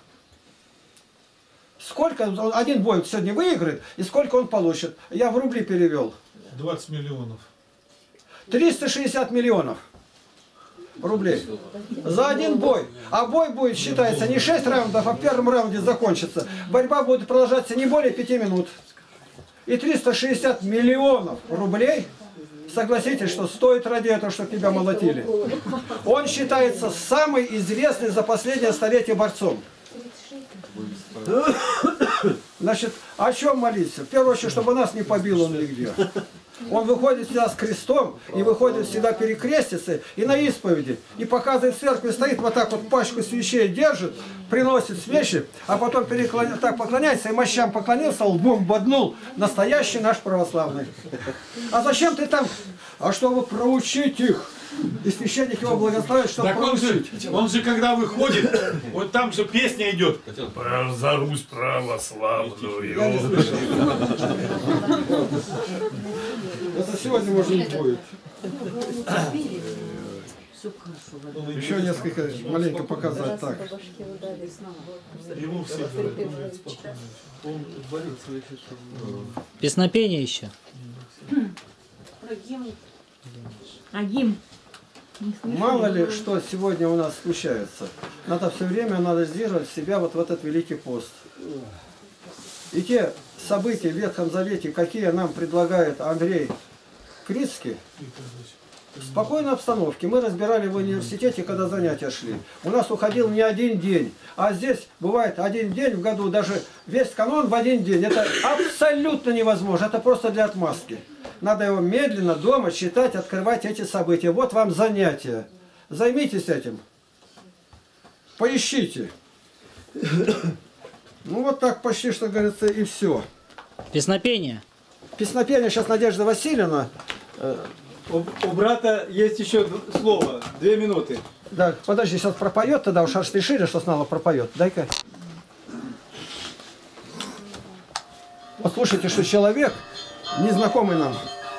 Speaker 11: Сколько один бой сегодня выиграет, и сколько он получит. Я в рубли перевел.
Speaker 12: двадцать миллионов.
Speaker 11: триста шестьдесят миллионов рублей за один бой. А бой будет, считается, не шесть раундов, а в первом раунде закончится. Борьба будет продолжаться не более пяти минут. И триста шестьдесят миллионов рублей, согласитесь, что стоит ради этого, чтобы тебя молотили. Он считается самый известный за последнее столетие борцом. Значит, о чем молиться? В первую очередь, чтобы нас не побил он нигде. Он выходит всегда с крестом, и выходит всегда перекреститься, и на исповеди, и показывает в церкви, стоит вот так вот пачку свечей держит, приносит свечи, а потом переклоня... так поклоняется, и мощам поклонился, лбом боднул, настоящий наш православный. А зачем ты там? А чтобы проучить их. И священник его благословит, чтобы
Speaker 12: так он же, он же когда выходит, вот там же песня идет. За Русь православную.
Speaker 11: Это сегодня может не будет. Еще несколько маленько показать так.
Speaker 8: Песнопение еще.
Speaker 9: А гимн?
Speaker 11: Мало ли, что сегодня у нас случается. Надо все время анализировать себя вот в этот Великий пост. И те события в Ветхом Завете, какие нам предлагает Андрей Крицкий, в спокойной обстановке. Мы разбирали в университете, когда занятия шли. У нас уходил не один день. А здесь бывает один день в году, даже весь канон в один день. Это абсолютно невозможно. Это просто для отмазки. Надо его медленно дома читать, открывать эти события. Вот вам занятие. Займитесь этим. Поищите. Ну вот так почти, что говорится, и все.
Speaker 8: Песнопение.
Speaker 11: Песнопение сейчас Надежда Васильевна
Speaker 3: У, у брата есть еще слово. Две минуты.
Speaker 11: Да, подожди, сейчас пропоет, тогда уж аж решили, что снова пропоет. Дай-ка. Послушайте, что человек, незнакомый нам.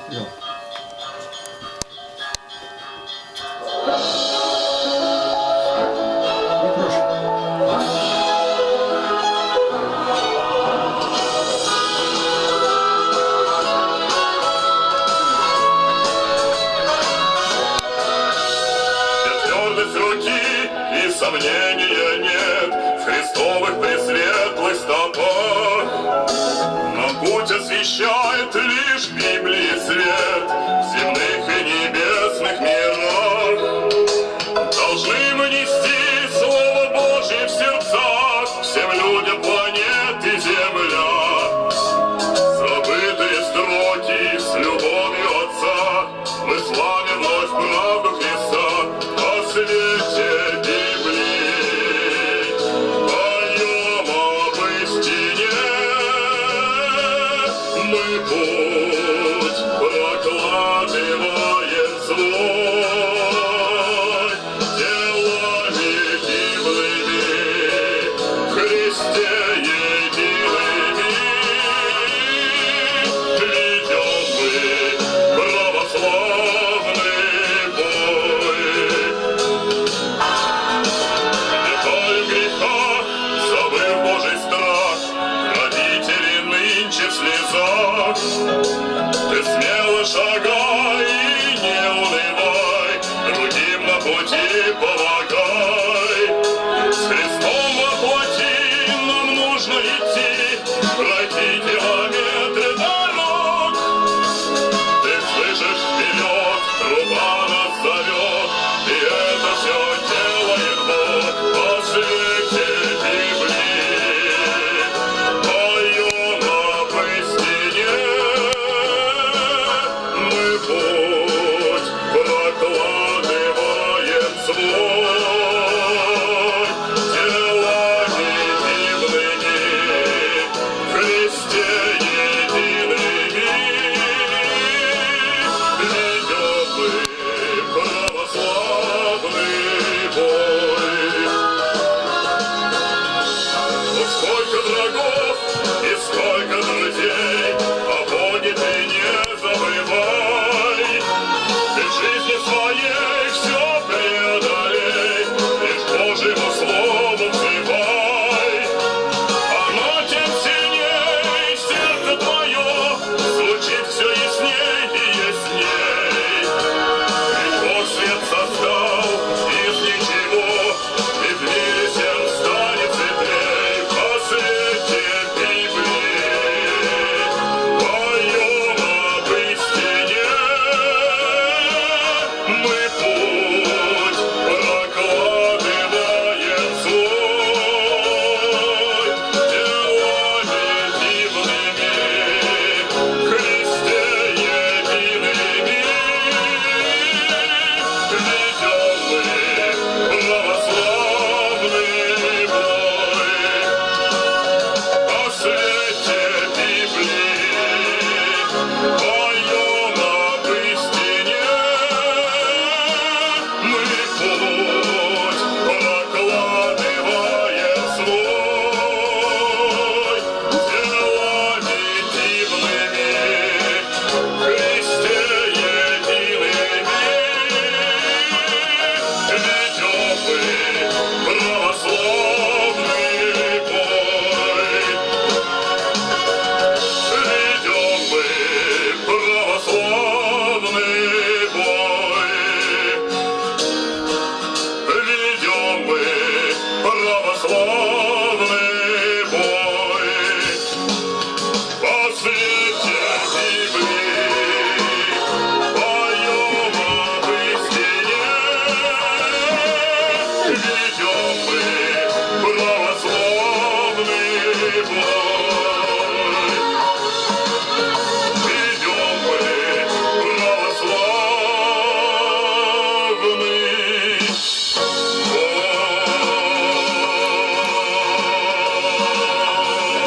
Speaker 15: Сомнения нет в христовых пресветлых стопах, но путь освещает лишь Библии свет в земных и небесных мирах. Должны мы нести Слово Божье в сердцах всем людям планеты Земля. Забытые строки с любовью Отца мы славим вновь правду Христа о свете. Ты смело шагай и не унывай, другим на пути помогай. С Христом во плоти нам нужно идти, пройти километры дорог. Ты слышишь вперед, труба нас зовет, и это все делает Бог по свете Библии. Поем об истине. Путь прокладываем свой, делами дивными, в Христе едиными, ведем мы православный бой. Вот сколько врагов и сколько друзей, о Боге ты не забывай. Ты в жизни своей все преодолей, лишь Божьему слову взывай. Оно тем сильней, сердце твое звучит все ясней и ясней. Ведь Бог свет создал из ничего, и в мире всем станет светлей по свете Библии. Поем об истине. Мы путь прокладываем свой, делами дивными, в Христе едиными, ведем мы православный бой. По свете Библии поем об истине. Мы путь прокладываем свой, делами дивными, в Христе едиными, ведем мы православный бой. Ведем мы православный бой. Ведем мы православный бой. По свете Библии поем об истине. Ведем мы православный бой. Ведем мы православный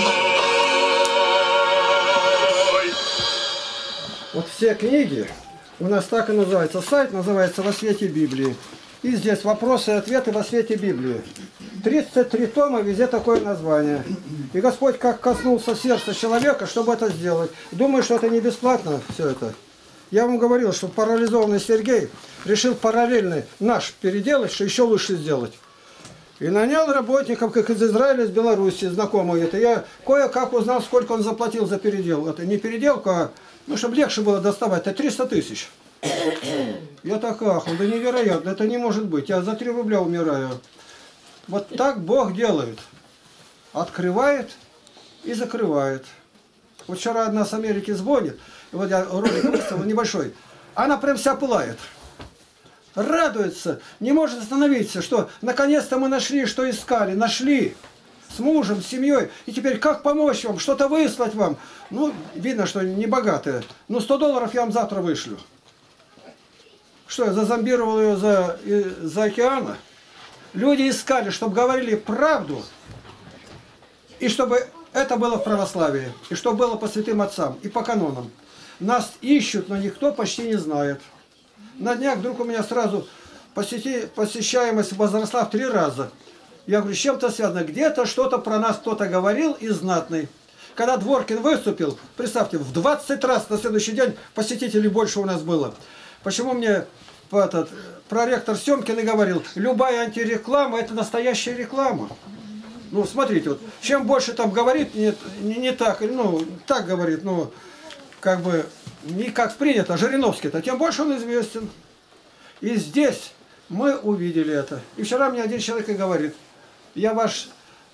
Speaker 11: Вот все книги, У нас так и называется. Сайт называется «Во свете Библии». И здесь вопросы и ответы во свете Библии. тридцать три тома, везде такое название. И Господь как коснулся сердца человека, чтобы это сделать. Думаю, что это не бесплатно все это. Я вам говорил, что парализованный Сергей решил параллельный наш переделать, что еще лучше сделать. И нанял работников, как из Израиля, из Беларуси, знакомые. Это я кое-как узнал, сколько он заплатил за передел. Это не переделка, а, ну, чтобы легче было доставать, это триста тысяч. Я так ахал, да невероятно, это не может быть. Я за три рубля умираю. Вот так Бог делает. Открывает и закрывает. Вот вчера одна с Америки звонит, и вот я ролик выставил небольшой. Она прям вся пылает. Радуется, не может остановиться, что наконец-то мы нашли, что искали. Нашли. С мужем, с семьей. И теперь как помочь вам, что-то выслать вам. Ну, видно, что не богатые. Ну, сто долларов я вам завтра вышлю. Что, я зазомбировал ее за, за океана? Люди искали, чтобы говорили правду, и чтобы это было в православии, и чтобы было по святым отцам, и по канонам. Нас ищут, но никто почти не знает. На днях вдруг у меня сразу посети, посещаемость возросла в три раза. Я говорю, с чем-то связано. Где-то что-то про нас кто-то говорил и знатный. Когда Дворкин выступил, представьте, в двадцать раз на следующий день посетителей больше у нас было. Почему мне этот проректор Семкин и говорил, любая антиреклама – это настоящая реклама. Ну, смотрите, вот, чем больше там говорит, не, не, не так, ну, так говорит, ну, как бы, не как принято, Жириновский-то, тем больше он известен. И здесь мы увидели это. И вчера мне один человек и говорит, я ваш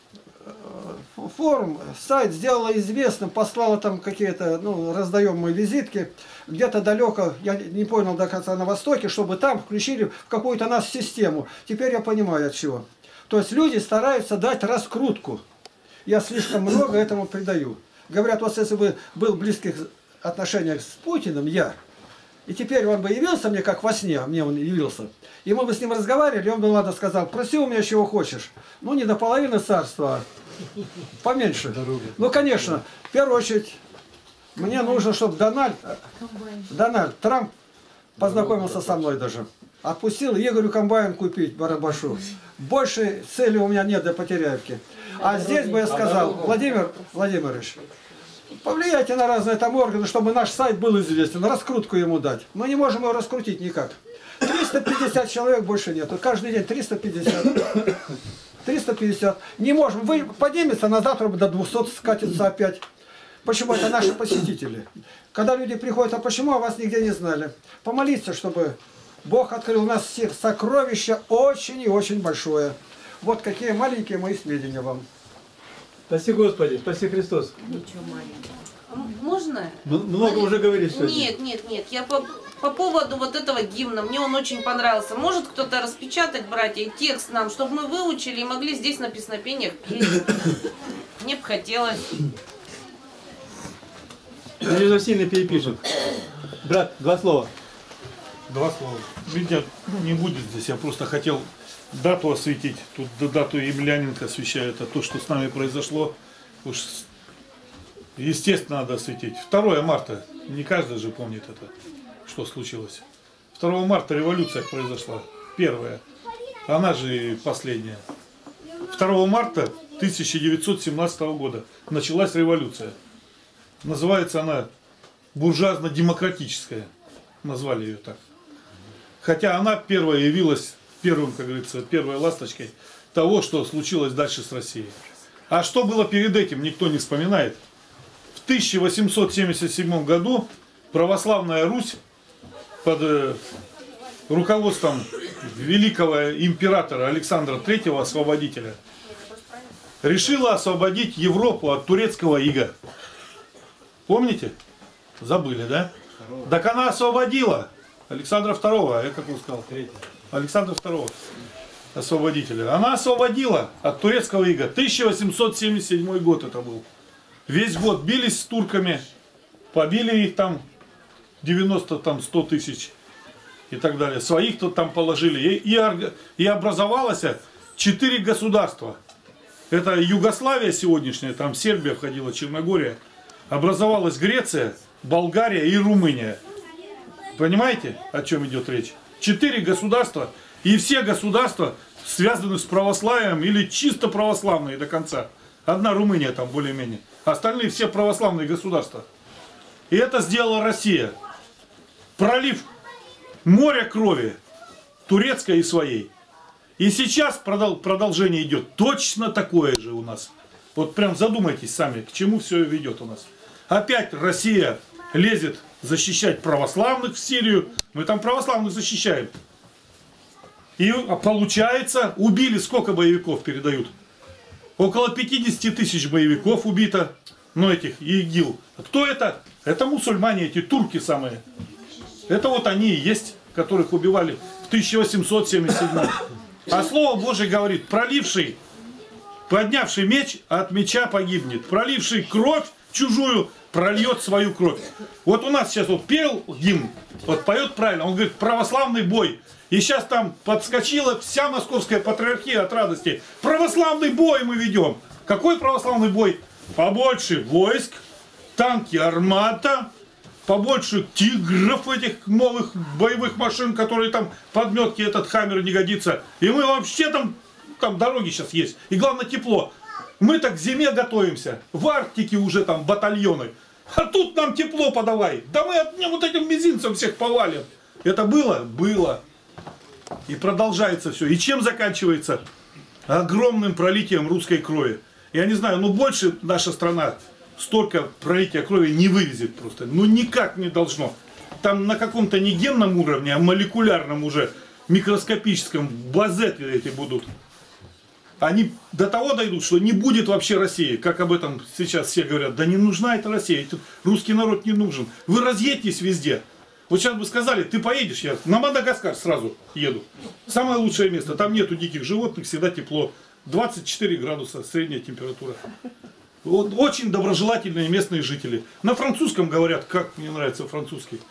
Speaker 11: форум, сайт сделала известным, послала там какие-то, ну, раздаем мы визитки, где-то далеко, я не понял до конца, на Востоке, чтобы там включили в какую-то нас систему. Теперь я понимаю от чего. То есть люди стараются дать раскрутку. Я слишком много этому придаю. Говорят, вот если бы был в близких отношениях с Путиным, я, и теперь он бы явился мне, как во сне, мне он явился, и мы бы с ним разговаривали, и он бы, ладно, сказал, проси у меня чего хочешь. Ну, не до половины царства, а поменьше. Ну, конечно, в первую очередь, мне нужно, чтобы Дональд, Дональд Трамп познакомился со мной даже. Отпустил Игорю комбайн купить, Барабашу. Больше цели у меня нет до Потеряевки. А здесь бы я сказал, Владимир Владимирович, повлияйте на разные там органы, чтобы наш сайт был известен, раскрутку ему дать. Мы не можем его раскрутить никак. триста пятьдесят человек больше нету. Каждый день триста пятьдесят. триста пятьдесят. Не можем. Вы поднимется, на завтра до двухсот скатится опять. Почему? Это наши посетители. Когда люди приходят, а почему а вас нигде не знали? Помолиться, чтобы Бог открыл у нас всех сокровища очень и очень большое. Вот какие маленькие мои сведения вам.
Speaker 3: Спаси Господи, спаси Христос.
Speaker 2: Ничего маленького. Можно?
Speaker 3: Много
Speaker 2: Мария?
Speaker 3: уже говоришь сегодня.
Speaker 2: Нет, нет, нет. Я по, по поводу вот этого гимна, мне он очень понравился. Может кто-то распечатать, братья, текст нам, чтобы мы выучили и могли здесь на песнопениях петь. Мне бы хотелось.
Speaker 3: Надежда сильно перепишет. Брат, два слова.
Speaker 12: Два слова. Видите, ну, не будет здесь, я просто хотел дату осветить. Тут дату Емельяненко освещают, а то, что с нами произошло, уж естественно надо осветить. второе марта, не каждый же помнит это, что случилось. второго марта революция произошла, первая, она же и последняя. второго марта тысяча девятьсот семнадцатого года началась революция. Называется она буржуазно-демократическая, назвали ее так. Хотя она первая явилась первым, как говорится, первой ласточкой того, что случилось дальше с Россией. А что было перед этим, никто не вспоминает. В тысяча восемьсот семьдесят седьмом году православная Русь под э, руководством великого императора Александра Третьего, освободителя, решила освободить Европу от турецкого ига. Помните? Забыли, да? Так она освободила Александра Второго, я как он сказал? Александра Второго, освободителя. Она освободила от турецкого ига. тысяча восемьсот семьдесят седьмой год это был. Весь год бились с турками, побили их там девяносто, там сто тысяч и так далее. Своих-то там положили. И, и, и образовалось четыре государства. Это Югославия сегодняшняя, там Сербия входила, Черногория. Образовалась Греция, Болгария и Румыния. Понимаете, о чем идет речь? Четыре государства, и все государства связаны с православием или чисто православные до конца. Одна Румыния там более-менее. Остальные все православные государства. И это сделала Россия. Пролив море крови, турецкой и своей. И сейчас продолжение идет точно такое же у нас. Вот прям задумайтесь сами, к чему все ведет у нас. Опять Россия лезет защищать православных в Сирию. Мы там православных защищаем. И получается, убили, сколько боевиков передают? Около пятидесяти тысяч боевиков убито. Ну, этих, ИГИЛ. Кто это? Это мусульмане, эти турки самые. Это вот они и есть, которых убивали в тысяча восемьсот семьдесят седьмом. А Слово Божие говорит, проливший, поднявший меч, от меча погибнет. Проливший кровь чужую, прольет свою кровь. Вот у нас сейчас вот пел гимн, вот поет правильно, он говорит, православный бой. И сейчас там подскочила вся московская патриархия от радости. Православный бой мы ведем. Какой православный бой? Побольше войск, танки армата, побольше тигров этих новых боевых машин, которые там подметки, этот Хаммер не годится. И мы вообще там, там дороги сейчас есть. И главное тепло. Мы так к зиме готовимся. В Арктике уже там батальоны. А тут нам тепло подавай. Да мы от вот этим мизинцем всех повалим. Это было? Было. И продолжается все. И чем заканчивается? Огромным пролитием русской крови. Я не знаю, ну больше наша страна столько пролития крови не вывезет просто. Ну никак не должно. Там на каком-то не генном уровне, а молекулярном уже, микроскопическом, базеты эти будут. Они до того дойдут, что не будет вообще России. Как об этом сейчас все говорят. Да не нужна эта Россия. Тут русский народ не нужен. Вы разъедьтесь везде. Вот сейчас бы сказали, ты поедешь, я на Мадагаскар сразу еду. Самое лучшее место. Там нету диких животных, всегда тепло. двадцать четыре градуса средняя температура. Вот, очень доброжелательные местные жители. На французском говорят, как мне нравится французский.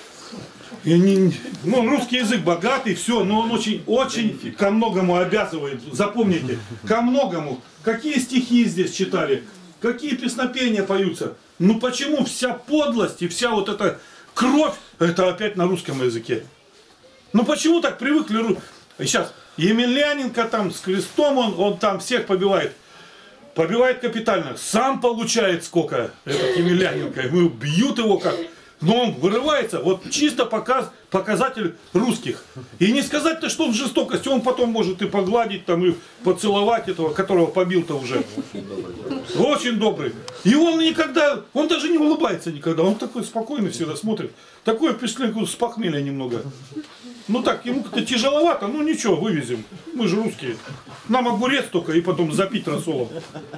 Speaker 12: И они, ну, русский язык богатый, все, но он очень, очень ко многому обязывает. Запомните, ко многому. Какие стихи здесь читали, какие песнопения поются. Ну почему вся подлость и вся вот эта кровь, это опять на русском языке? Ну почему так привыкли? И сейчас Емельяненко там с крестом, он, он там всех побивает. Побивает капитально. Сам получает сколько, этот Емельяненко. Ему бьют его как. Но он вырывается. Вот чисто показ, показатель русских. И не сказать-то, что он в жестокости. Он потом может и погладить, там, и поцеловать этого, которого побил-то уже. Очень добрый. И он никогда, он даже не улыбается никогда. Он такой спокойный всегда смотрит. Такое впечатление, с похмелья немного. Ну так, ему как-то тяжеловато, ну ничего, вывезем. Мы же русские. Нам огурец только и потом запить рассолом.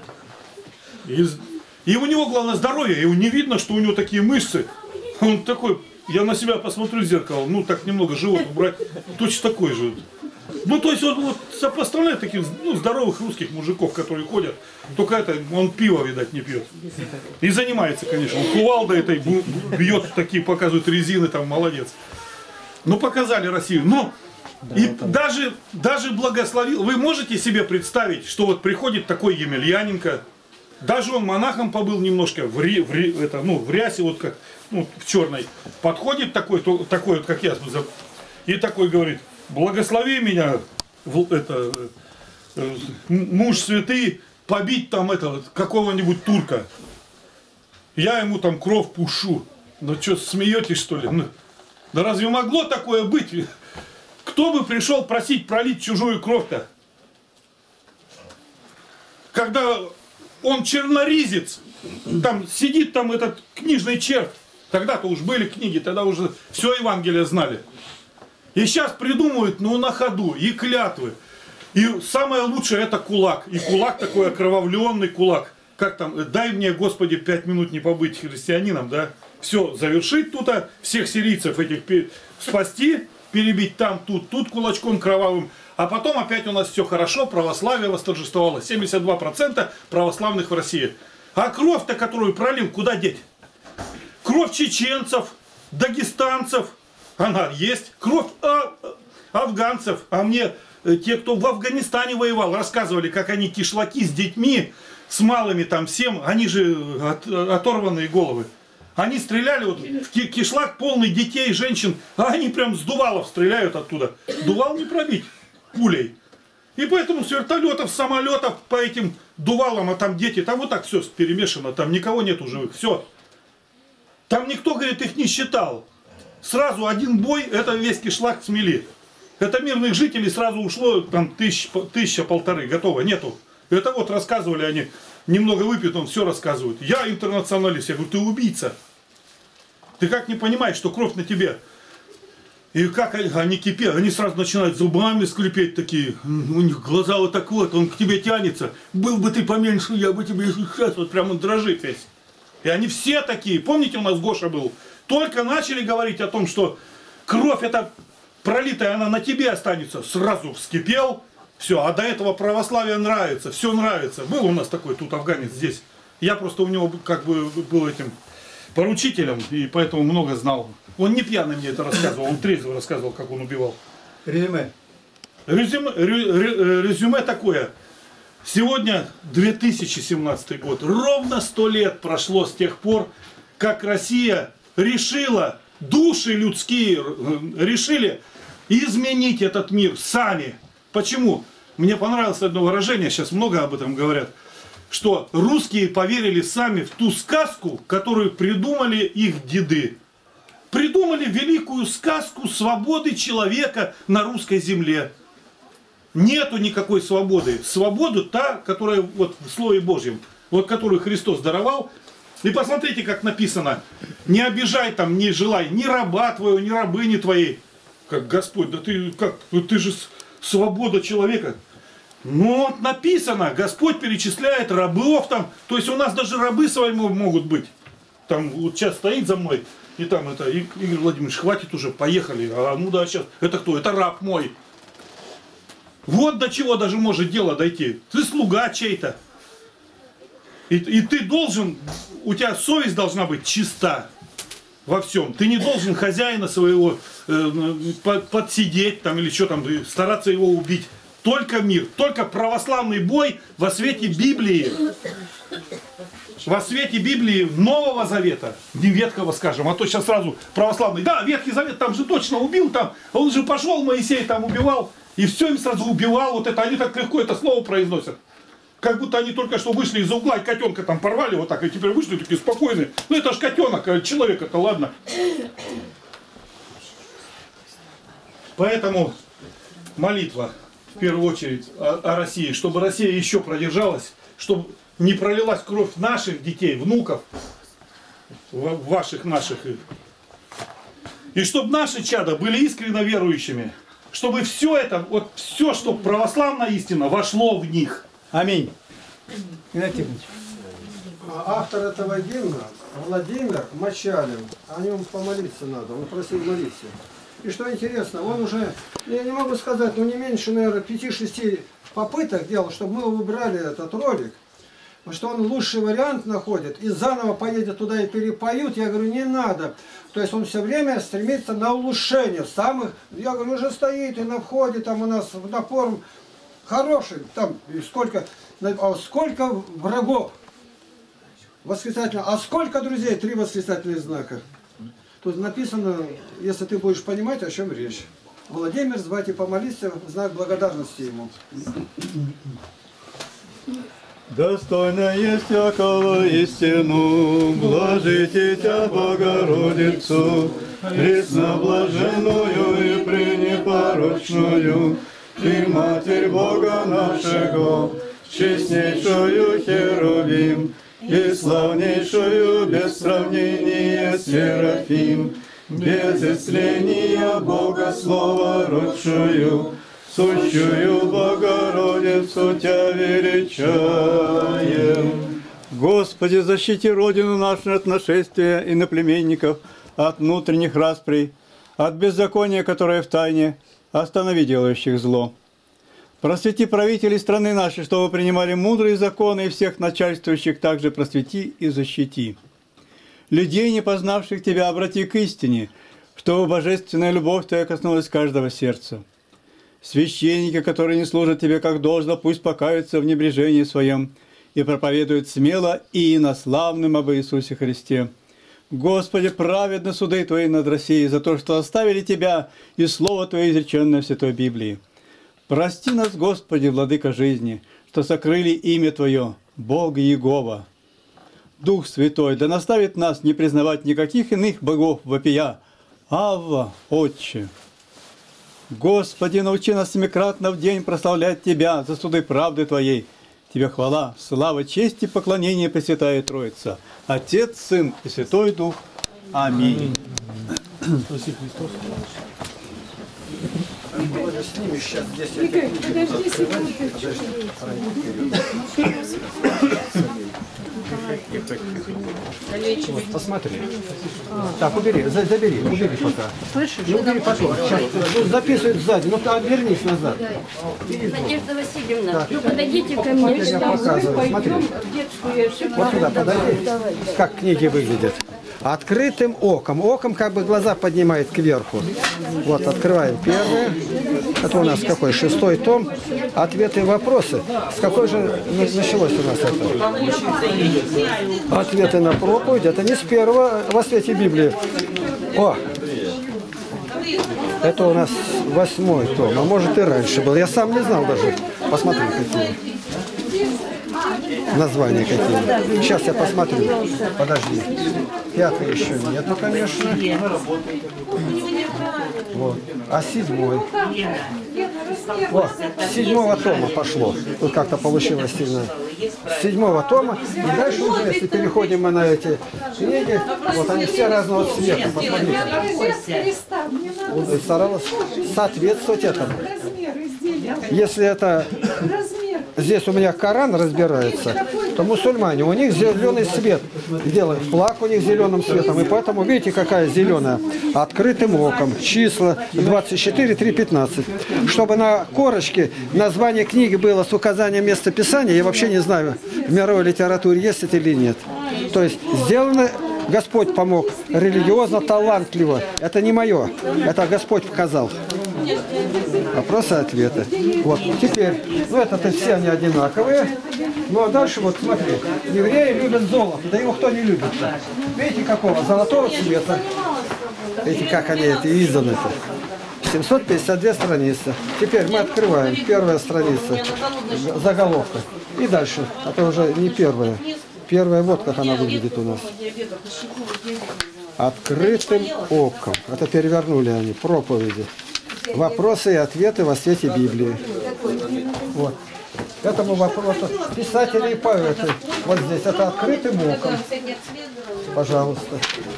Speaker 12: И, и у него главное здоровье, и не видно, что у него такие мышцы. Он такой, я на себя посмотрю в зеркало, ну так немного живот убрать, точно такой же. Ну то есть он вот сопоставляет таких, ну, здоровых русских мужиков, которые ходят, только это, он пиво, видать, не пьет. И занимается, конечно, он кувалдой этой бьет, такие показывают резины, там, молодец. Ну показали Россию, но и даже, даже благословил, вы можете себе представить, что вот приходит такой Емельяненко, даже он монахом побыл немножко, в, ри, в, ри, это, ну, в рясе, вот как, ну, в черной, подходит такой, то, такой вот, как я, и такой говорит, благослови меня, это, муж святый, побить там этого, какого-нибудь турка. Я ему там кровь пушу. Ну что, смеетесь что ли? Ну, да разве могло такое быть? Кто бы пришел просить пролить чужую кровь-то? Когда он черноризец, там сидит там этот книжный червь. Тогда-то уж были книги, тогда уже все Евангелие знали. И сейчас придумывают, ну, на ходу, и клятвы. И самое лучшее это кулак. И кулак такой окровавленный кулак. Как там, дай мне, Господи, пять минут не побыть христианином, да? Все, завершить тут, а всех сирийцев этих спасти, перебить там, тут, тут кулачком кровавым. А потом опять у нас все хорошо, православие восторжествовало. семьдесят два процента православных в России. А кровь-то, которую пролил, куда деть? Кровь чеченцев, дагестанцев, она есть. Кровь а, афганцев. А мне те, кто в Афганистане воевал, рассказывали, как они кишлаки с детьми, с малыми там всем, они же от, оторванные головы. Они стреляли, вот в ки- кишлак полный детей, женщин, а они прям с дувалов стреляют оттуда. Дувал не пробить пулей. И поэтому с вертолетов, с самолетов по этим дувалам, а там дети, там вот так все перемешано, там никого нету живых, все. Там никто, говорит, их не считал. Сразу один бой, это весь кишлак смели. Это мирных жителей сразу ушло, там тысяч, тысяча, полторы, готово, нету. Это вот рассказывали они, немного выпьют, он все рассказывает. Я интернационалист, я говорю, ты убийца. Ты как не понимаешь, что кровь на тебе? И как они, они кипят, они сразу начинают зубами скрипеть такие, у них глаза вот так вот, он к тебе тянется. Был бы ты поменьше, я бы тебе сейчас вот прямо дрожит весь. И они все такие, помните, у нас Гоша был? Только начали говорить о том, что кровь эта пролитая, она на тебе останется, сразу вскипел, все, а до этого православие нравится, все нравится. Был у нас такой тут афганец здесь. Я просто у него как бы был этим поручителем, и поэтому много знал. Он не пьяный мне это рассказывал, он трезво рассказывал, как он убивал.
Speaker 3: Резюме.
Speaker 12: Резюме, рю- резюме такое. Сегодня две тысячи семнадцатый год. Ровно сто лет прошло с тех пор, как Россия решила, души людские решили изменить этот мир сами. Почему? Мне понравилось одно выражение, сейчас много об этом говорят, что русские поверили сами в ту сказку, которую придумали их деды. Придумали великую сказку свободы человека на русской земле. Нету никакой свободы. Свобода та, которая вот в Слове Божьем, вот которую Христос даровал. И посмотрите, как написано. Не обижай там, не желай ни раба твоего, ни рабыни твоей. Как Господь, да ты как, ты же свобода человека. Ну вот написано, Господь перечисляет рабов там. То есть у нас даже рабы свои могут быть. Там вот сейчас стоит за мной. И там это, Игорь Владимирович, хватит уже, поехали. А ну да, сейчас. Это кто? Это раб мой. Вот до чего даже может дело дойти. Ты слуга чей-то. И, и ты должен, у тебя совесть должна быть чиста во всем. Ты не должен хозяина своего э, под, подсидеть там или что там, стараться его убить. Только мир, только православный бой во свете Библии. Во свете Библии Нового Завета, не Ветхого, скажем, а то сейчас сразу православный. Да, Ветхий Завет там же точно убил, там, он же пошел, Моисей там убивал, и все им сразу убивал, вот это, они так легко это слово произносят. Как будто они только что вышли из-за угла, и котенка там порвали вот так, и теперь вышли такие спокойные. Ну это ж котенок, а человек это, ладно. Поэтому молитва, в первую очередь, о, о России, чтобы Россия еще продержалась, чтобы не пролилась кровь наших детей, внуков, ваших, наших. И чтобы наши чада были искренне верующими. Чтобы все это, вот все, что православная истина, вошло в них.
Speaker 3: Аминь. Игнатий Тихонович.
Speaker 11: Автор этого гимна Владимир Мочалин. О нем помолиться надо, он просил молиться. И что интересно, он уже, я не могу сказать, но не меньше, наверное, пяти-шести попыток делал, чтобы мы убрали этот ролик. Потому что он лучший вариант находит и заново поедет туда и перепоют. Я говорю, не надо. То есть он все время стремится на улучшение самых. Я говорю, уже стоит и на входе там у нас на форум хороший, там и сколько, а сколько врагов восклицательно, а сколько друзей, три восклицательных знака. Тут написано, если ты будешь понимать, о чем речь. Владимир, звать и помолиться в знак благодарности ему.
Speaker 3: Достойно есть всякого истину, блажите Тя, Богородицу, пресноблаженную и пренепорочную, и Матерь Бога нашего, честнейшую Херувим, и славнейшую без сравнения Серафим, без исцеления Бога Слова родшую, сущую Богородицу Тя величаем. Господи, защити Родину нашу от нашествия иноплеменников, от внутренних расприй, от беззакония, которое в тайне, останови делающих зло. Просвети правителей страны нашей, чтобы принимали мудрые законы, и всех начальствующих также просвети и защити. Людей, не познавших Тебя, обрати к истине, чтобы божественная любовь Твоя коснулась каждого сердца. Священники, которые не служат Тебе как должно, пусть покаются в небрежении своем и проповедуют смело и инославным об Иисусе Христе. Господи, праведны суды Твои над Россией за то, что оставили Тебя и Слово Твое, изреченное в Святой Библии. Прости нас, Господи, Владыка жизни, что сокрыли имя Твое, Бог Иегова. Дух Святой, да наставит нас не признавать никаких иных богов вопия. Авва, Отче! Господи, научи нас семикратно в день прославлять Тебя за суды правды Твоей. Тебе хвала, слава, честь и поклонение, Пресвятая Троица, Отец, Сын и Святой Дух. Аминь.
Speaker 11: Спаси Христос. Игорь, подожди секунду.
Speaker 16: Вот, посмотри. Так, убери, за- забери, убери пока.
Speaker 5: Слышишь?
Speaker 16: Ну, убери потом. Сейчас, ну, записывает сзади, ну, ты обернись назад.
Speaker 5: Надежда Васильевна,
Speaker 16: Так.
Speaker 5: вы подойдите ко мне.
Speaker 16: Я показываю, смотри. Вот сюда подойди. Как книги выглядят. Открытым оком. Оком как бы глаза поднимает кверху. Вот, открываем первое. Это у нас какой? Шестой том. Ответы и вопросы. С какой же на- началось у нас это? Ответы на проповедь. Это не с первого во свете Библии. О! Это у нас восьмой том. А может и раньше был. Я сам не знал даже. Посмотри, какие. Названия какие. Сейчас я посмотрю. Подожди. Пятый еще нету, конечно. Вот. А седьмой. Вот. С седьмого тома пошло. Тут как-то получилось сильно. С седьмого тома. И дальше уже, если переходим мы на эти книги, вот они все разного цвета. Посмотрите. Вот, и старалась соответствовать этому. Если это здесь у меня Коран разбирается, то мусульмане, у них зеленый цвет делают, флаг у них зеленым цветом, и поэтому видите, какая зеленая, открытым оком, числа двадцать четыре, три, пятнадцать. Чтобы на корочке название книги было с указанием места писания, я вообще не знаю, в мировой литературе есть это или нет. То есть сделано, Господь помог, религиозно, талантливо. Это не мое, это Господь показал. Вопросы, ответы. Вот, теперь, ну это-то все они одинаковые. Ну а дальше вот смотри, евреи любят золото, да его кто не любит? Видите какого? Золотого цвета. Видите, как они это изданы-то. семьсот пятьдесят две страницы. Теперь мы открываем. Первая страница. Заголовка. И дальше. Это уже не первая. Первая, вот как она выглядит у нас. Открытым оком. Это перевернули они. Проповеди. Вопросы и ответы во свете Библии. Вот. Этому вопросу писатели и поэты. Вот здесь это открытым оком. Пожалуйста.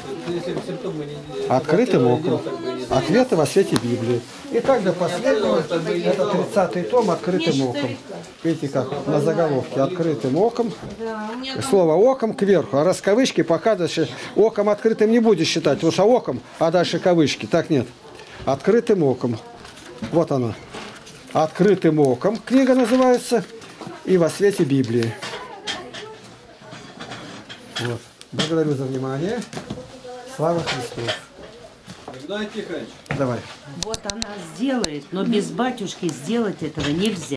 Speaker 16: Открытым оком. Ответы во свете Библии. И так до последнего, это тридцатый том открытым оком. Видите, как на заголовке открытым оком. Слово оком кверху, а раз кавычки показывают, что оком открытым не будешь считать, потому что оком, а дальше кавычки. Так нет. Открытым оком. Вот она. Открытым оком. Книга называется. И во свете Библии. Вот. Благодарю за внимание. Слава Христу.
Speaker 4: Николай Тихонович.
Speaker 16: Давай.
Speaker 9: Вот она сделает, но без батюшки сделать этого нельзя.